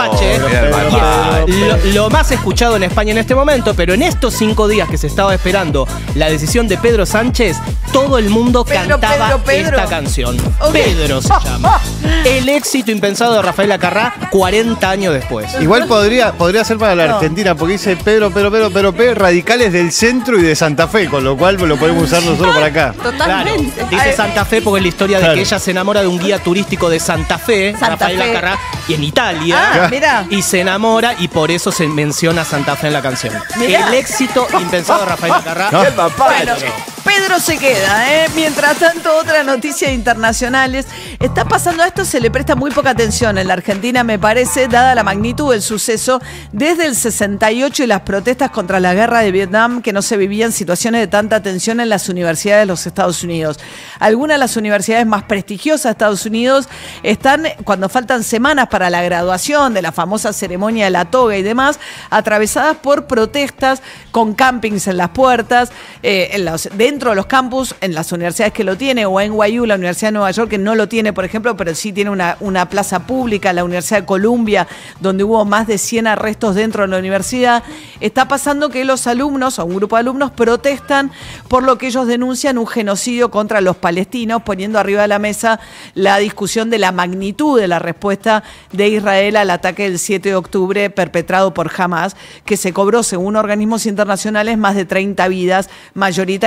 S4: mapache, lo más escuchado en España en este momento. Pero en estos 5 días que se estaba esperando la decisión de Pedro Sánchez, todo el mundo cantaba esta canción. Pedro se llama. El éxito impensado de Rafaela Carrá 40 años después.
S5: Igual podría ser para la Argentina, porque dice Pedro, radicales del centro y de Santa Fe, con lo cual lo podemos usar nosotros para acá.
S26: Totalmente.
S4: Claro, dice Santa Fe porque es la historia de que ella se enamora de un guía turístico de Santa Fe, Rafaela Carrá, y en Italia, y se enamora, y por eso se menciona Santa Fe en la canción. El éxito impensado de Rafaela Carrá.
S1: Bueno, Pedro se queda, Mientras tanto, otras noticias internacionales. Está pasando esto, se le presta muy poca atención en la Argentina, me parece, dada la magnitud del suceso desde el 68 y las protestas contra la guerra de Vietnam, que no se vivían situaciones de tanta tensión en las universidades de los Estados Unidos. Algunas de las universidades más prestigiosas de Estados Unidos están, cuando faltan semanas para la graduación de la famosa ceremonia de la toga y demás, atravesadas por protestas con campings en las puertas, dentro de los campus, en las universidades que lo tiene, o NYU, la Universidad de Nueva York, que no lo tiene, por ejemplo, pero sí tiene una plaza pública, la Universidad de Columbia, donde hubo más de 100 arrestos dentro de la universidad. Está pasando que los alumnos, o un grupo de alumnos, protestan por lo que ellos denuncian un genocidio contra los palestinos, poniendo arriba de la mesa la discusión de la magnitud de la respuesta de Israel al ataque del 7 de octubre perpetrado por Hamas, que se cobró, según organismos internacionales, más de 30 vidas, mayoritariamente de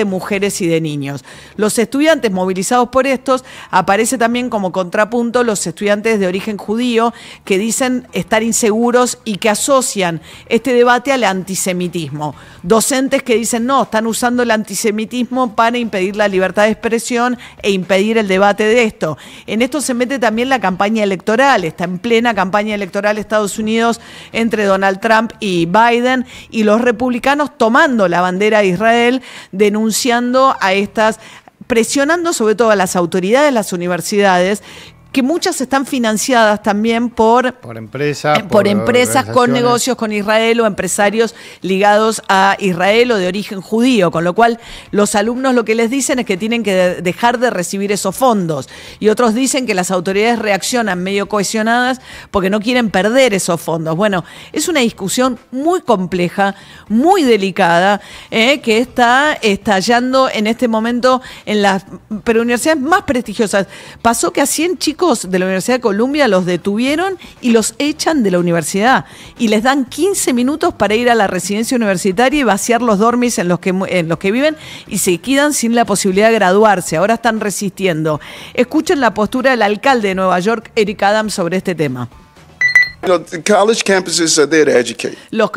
S1: de mujeres y de niños. Los estudiantes movilizados por estos, aparece también como contrapunto los estudiantes de origen judío que dicen estar inseguros y que asocian este debate al antisemitismo. Docentes que dicen no, están usando el antisemitismo para impedir la libertad de expresión e impedir el debate de esto. En esto se mete también la campaña electoral, está en plena campaña electoral Estados Unidos entre Donald Trump y Biden, y los republicanos tomando la bandera de Israel, denunciando a estas, presionando sobre todo a las autoridades de las universidades, que muchas están financiadas también por
S5: empresas
S1: con negocios con Israel o empresarios ligados a Israel o de origen judío, con lo cual los alumnos lo que les dicen es que tienen que dejar de recibir esos fondos, y otros dicen que las autoridades reaccionan medio cohesionadas porque no quieren perder esos fondos. Bueno, es una discusión muy compleja, muy delicada, que está estallando en este momento en las universidades más prestigiosas. Pasó que a 100 chicos de la Universidad de Columbia los detuvieron y los echan de la universidad y les dan 15 minutos para ir a la residencia universitaria y vaciar los dormis en los que viven, y se quedan sin la posibilidad de graduarse. Ahora están resistiendo. Escuchen la postura del alcalde de Nueva York, Eric Adams, sobre este tema.
S20: The college campuses are there to educate.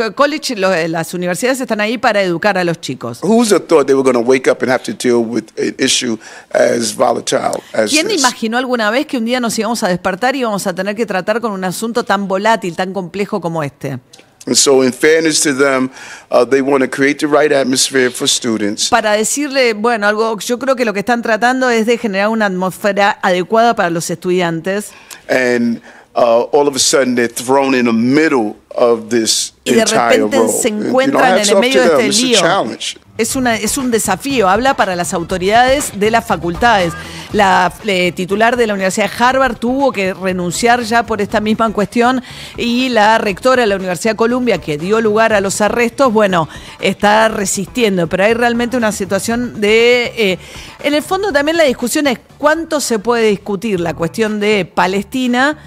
S1: Las universidades están ahí para educar a los chicos.
S20: Who's thought they were going to wake up and have to deal with an issue as volatile as
S1: ¿Quién
S20: this?
S1: imaginó alguna vez que un día nos íbamos a despertar y íbamos a tener que tratar con un asunto tan volátil, tan complejo como este?
S20: And so, in fairness to them, they want to create the right atmosphere for students.
S1: Para decirle, bueno, algo, yo creo que lo que están tratando es de generar una atmósfera adecuada para los estudiantes.
S20: And all of a sudden, they're thrown in the middle of this
S1: Y de
S20: entire
S1: repente
S20: road.
S1: se
S20: And,
S1: encuentran en el medio de este
S20: it's a
S1: lío.
S20: challenge.
S1: Es un desafío, habla para las autoridades de las facultades. La titular de la Universidad de Harvard tuvo que renunciar ya por esta misma cuestión, y la rectora de la Universidad de Columbia, que dio lugar a los arrestos, bueno, está resistiendo. Pero hay realmente una situación de... en el fondo también la discusión es cuánto se puede discutir la cuestión de Palestina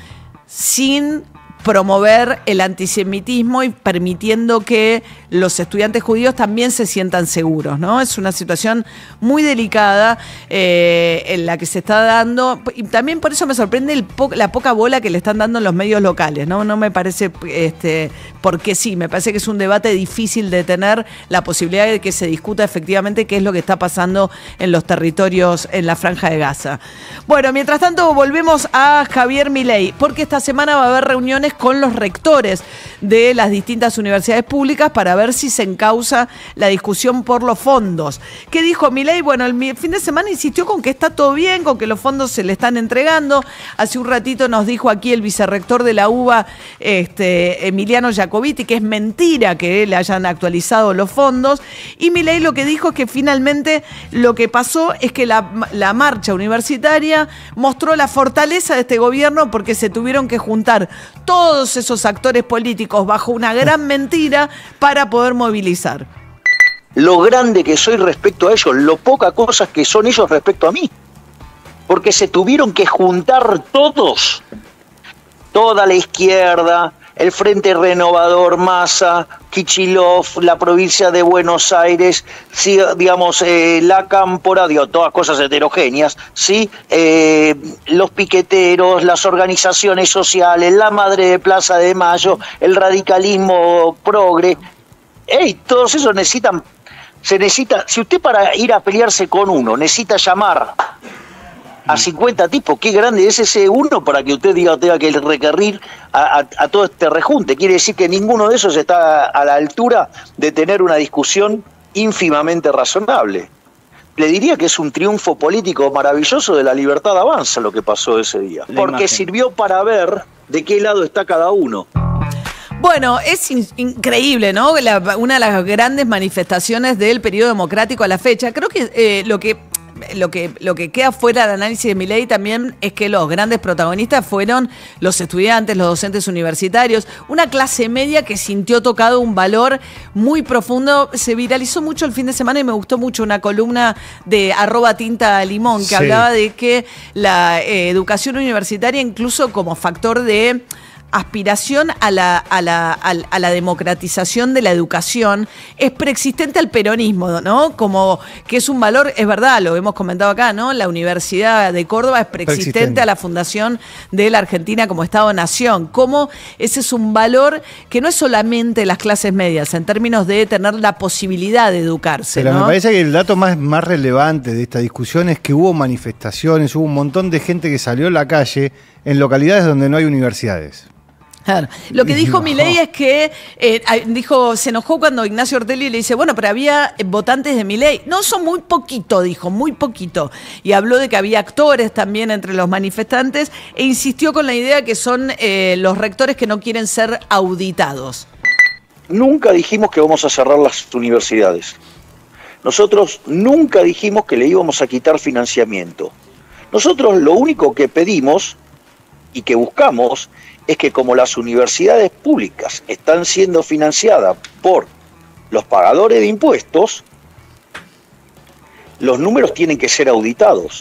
S1: sin promover el antisemitismo y permitiendo que los estudiantes judíos también se sientan seguros, ¿no? Es una situación muy delicada en la que se está dando, y también por eso me sorprende la poca bola que le están dando en los medios locales, ¿no? No me parece, porque sí, me parece que es un debate difícil de tener, la posibilidad de que se discuta efectivamente qué es lo que está pasando en los territorios, en la Franja de Gaza. Bueno, mientras tanto volvemos a Javier Milei, porque esta semana va a haber reuniones con los rectores de las distintas universidades públicas para ver si se encausa la discusión por los fondos. ¿Qué dijo Milei? Bueno, el fin de semana insistió con que está todo bien, con que los fondos se le están entregando. Hace un ratito nos dijo aquí el vicerrector de la UBA, Emiliano Jacobiti, que es mentira que le hayan actualizado los fondos. Y Milei lo que dijo es que finalmente lo que pasó es que la marcha universitaria mostró la fortaleza de este gobierno, porque se tuvieron que juntar todos esos actores políticos bajo una gran mentira para poder movilizar.
S21: Lo grande que soy respecto a ellos, lo poca cosas que son ellos respecto a mí. Porque se tuvieron que juntar todos, toda la izquierda, el Frente Renovador, Massa, Kicillof, la provincia de Buenos Aires, sí, digamos, la Cámpora, digo, todas cosas heterogéneas, ¿sí? Los piqueteros, las organizaciones sociales, la Madre de Plaza de Mayo, el radicalismo progre. Todos esos se necesita, si usted para ir a pelearse con uno necesita llamar a 50 tipos, qué grande es ese uno para que usted tenga que requerir a todo este rejunte. Quiere decir que ninguno de esos está a la altura de tener una discusión ínfimamente razonable. Le diría que es un triunfo político maravilloso de la libertad avanza lo que pasó ese día, porque sirvió para ver de qué lado está cada uno.
S1: Bueno, es increíble, ¿no? Una de las grandes manifestaciones del periodo democrático a la fecha. Creo que lo que queda fuera del análisis de Milei también es que los grandes protagonistas fueron los estudiantes, los docentes universitarios, una clase media que sintió tocado un valor muy profundo. Se viralizó mucho el fin de semana y me gustó mucho una columna de @tintalimón que hablaba de que la educación universitaria, incluso como factor de aspiración a la democratización de la educación es preexistente al peronismo, ¿no? Como que es un valor, es verdad, lo hemos comentado acá, ¿no? La Universidad de Córdoba es preexistente a la fundación de la Argentina como Estado-Nación. Como ese es un valor que no es solamente las clases medias, en términos de tener la posibilidad de educarse,
S5: Pero
S1: ¿no?
S5: me parece que el dato más relevante de esta discusión es que hubo manifestaciones, hubo un montón de gente que salió a la calle en localidades donde no hay universidades.
S1: Claro. Lo que dijo Milei es que se enojó cuando Ignacio Ortelli le dice, bueno, pero había votantes de Milei. No, son muy poquito, dijo, muy poquito. Y habló de que había actores también entre los manifestantes e insistió con la idea que son los rectores que no quieren ser auditados.
S21: Nunca dijimos que vamos a cerrar las universidades. Nosotros nunca dijimos que le íbamos a quitar financiamiento. Nosotros lo único que pedimos y que buscamos es que como las universidades públicas están siendo financiadas por los pagadores de impuestos, los números tienen que ser auditados.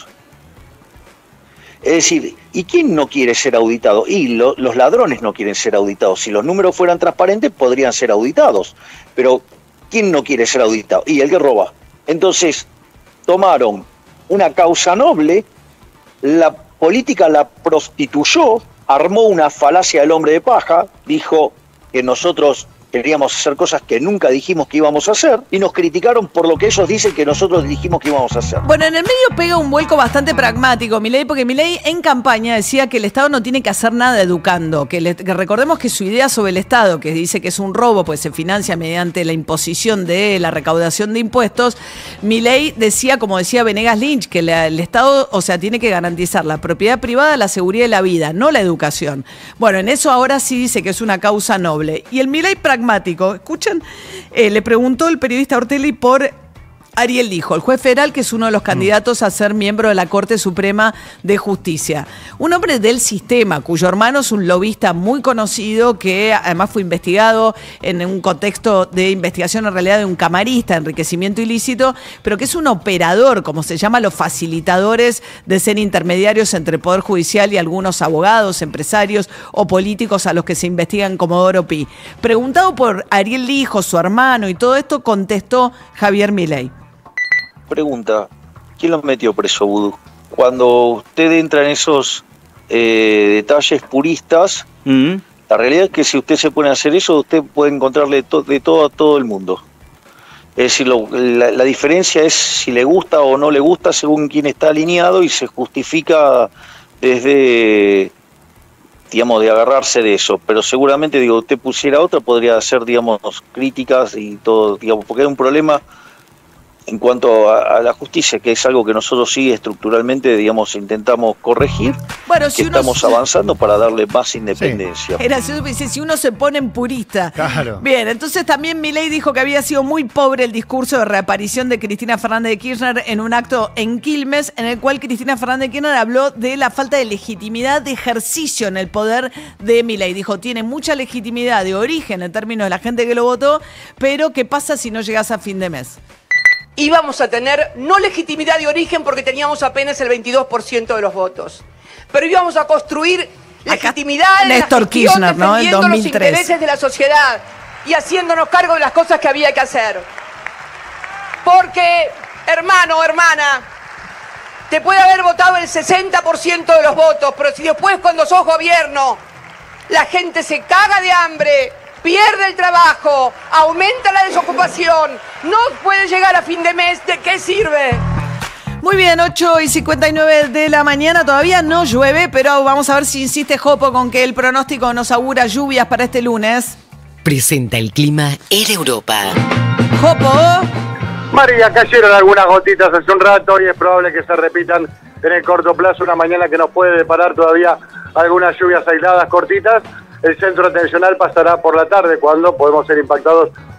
S21: Es decir, ¿y quién no quiere ser auditado? Y los ladrones no quieren ser auditados. Si los números fueran transparentes, podrían ser auditados. Pero, ¿quién no quiere ser auditado? Y el que roba. Entonces, tomaron una causa noble, la política la prostituyó, armó una falacia del hombre de paja, dijo que nosotros queríamos hacer cosas que nunca dijimos que íbamos a hacer y nos criticaron por lo que ellos dicen que nosotros dijimos que íbamos a hacer.
S1: Bueno, en el medio pega un vuelco bastante pragmático Milei, porque Milei en campaña decía que el Estado no tiene que hacer nada educando, que recordemos que su idea sobre el Estado, que dice que es un robo, pues se financia mediante la imposición de la recaudación de impuestos, Milei decía, como decía Venegas Lynch, que el Estado, o sea, tiene que garantizar la propiedad privada, la seguridad y la vida, no la educación. Bueno, en eso ahora sí dice que es una causa noble. Y el Milei pragmático, escuchen, le preguntó el periodista Ortelli por Ariel Lijo, el juez federal que es uno de los candidatos a ser miembro de la Corte Suprema de Justicia. Un hombre del sistema, cuyo hermano es un lobista muy conocido, que además fue investigado en un contexto de investigación en realidad de un camarista, enriquecimiento ilícito, pero que es un operador, como se llama, los facilitadores de ser intermediarios entre el Poder Judicial y algunos abogados, empresarios o políticos a los que se investigan Comodoro Pi. Preguntado por Ariel Lijo, su hermano y todo esto, contestó Javier Milei.
S21: Pregunta, ¿quién lo metió preso, Vudú? Cuando usted entra en esos detalles puristas, la realidad es que si usted se pone a hacer eso, usted puede encontrarle de todo a todo el mundo. Es decir, la diferencia es si le gusta o no le gusta según quién está alineado y se justifica desde, digamos, de agarrarse de eso. Pero seguramente, digo, usted pusiera otra, podría hacer, digamos, críticas y todo, digamos, porque hay un problema en cuanto a la justicia, que es algo que nosotros sí estructuralmente, digamos, intentamos corregir, bueno, si estamos avanzando para darle más independencia.
S1: Sí. Era gracioso, dice, si uno se pone en purista.
S5: Claro.
S1: Bien, entonces también Milei dijo que había sido muy pobre el discurso de reaparición de Cristina Fernández de Kirchner en un acto en Quilmes, en el cual Cristina Fernández de Kirchner habló de la falta de legitimidad de ejercicio en el poder de Milei. Dijo, tiene mucha legitimidad de origen en términos de la gente que lo votó, pero ¿qué pasa si no llegas a fin de mes?
S2: Íbamos a tener no legitimidad de origen porque teníamos apenas el 22% de los votos. Pero íbamos a construir legitimidad en
S1: Néstor Kirchner, ¿no? En
S2: defendiendo
S1: 2003.
S2: los intereses de la sociedad y haciéndonos cargo de las cosas que había que hacer. Porque, hermano, hermana, te puede haber votado el 60% de los votos, pero si después cuando sos gobierno la gente se caga de hambre, pierde el trabajo, aumenta la desocupación, no puede llegar a fin de mes, ¿de qué sirve?
S1: Muy bien, 8:59 de la mañana, todavía no llueve, pero vamos a ver si insiste Jopo con que el pronóstico nos augura lluvias para este lunes.
S11: Presenta el clima en Europa.
S1: Jopo.
S14: María, cayeron algunas gotitas hace un rato y es probable que se repitan en el corto plazo, una mañana que nos puede deparar todavía algunas lluvias aisladas cortitas. El centro atencional pasará por la tarde, cuando podemos ser impactados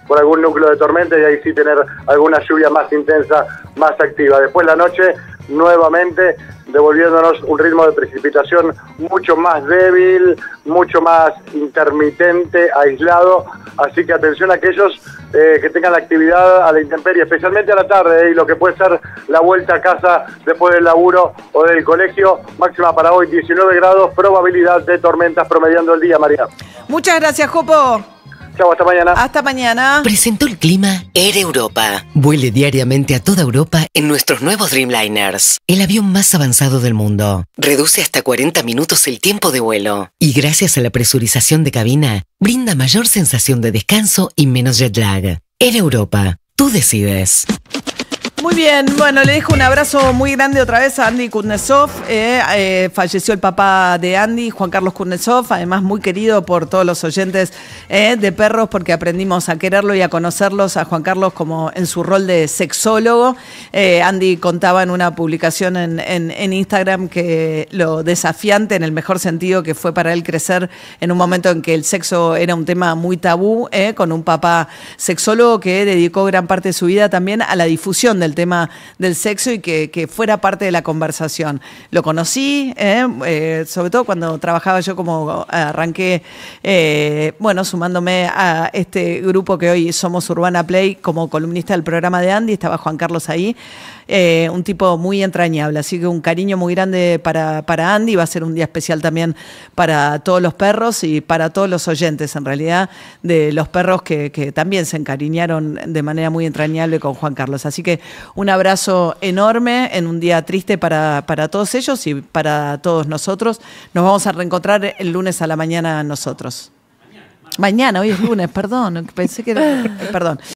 S14: por algún núcleo de tormenta y ahí sí tener alguna lluvia más intensa, más activa. Después la noche, nuevamente devolviéndonos un ritmo de precipitación mucho más débil, mucho más intermitente, aislado, así que atención a aquellos que tengan la actividad a la intemperie, especialmente a la tarde, y lo que puede ser la vuelta a casa después del laburo o del colegio. Máxima para hoy 19 grados, probabilidad de tormentas promediando el día, María.
S1: Muchas gracias, Jopo.
S14: Chau, hasta mañana.
S1: Hasta mañana.
S11: Presentó el clima Air Europa. Vuele diariamente a toda Europa en nuestros nuevos Dreamliners, el avión más avanzado del mundo. Reduce hasta 40 minutos el tiempo de vuelo. Y gracias a la presurización de cabina, brinda mayor sensación de descanso y menos jet lag. Air Europa. Tú decides.
S1: Muy bien, bueno, le dejo un abrazo muy grande otra vez a Andy Kuznetsov. Falleció el papá de Andy, Juan Carlos Kuznetsov, además muy querido por todos los oyentes de Perros, porque aprendimos a quererlo y a conocerlos a Juan Carlos como en su rol de sexólogo. Andy contaba en una publicación en Instagram que lo desafiante, en el mejor sentido, que fue para él crecer en un momento en que el sexo era un tema muy tabú, con un papá sexólogo que dedicó gran parte de su vida también a la difusión del tema del sexo y que fuera parte de la conversación. Lo conocí, sobre todo cuando trabajaba yo como arranqué, sumándome a este grupo que hoy somos Urbana Play como columnista del programa de Andy, estaba Juan Carlos ahí. Un tipo muy entrañable, así que un cariño muy grande para Andy. Va a ser un día especial también para todos los perros y para todos los oyentes, en realidad, de los perros que también se encariñaron de manera muy entrañable con Juan Carlos. Así que un abrazo enorme en un día triste para todos ellos y para todos nosotros. Nos vamos a reencontrar el lunes a la mañana nosotros. Mañana, hoy es lunes, perdón, pensé que era... Perdón.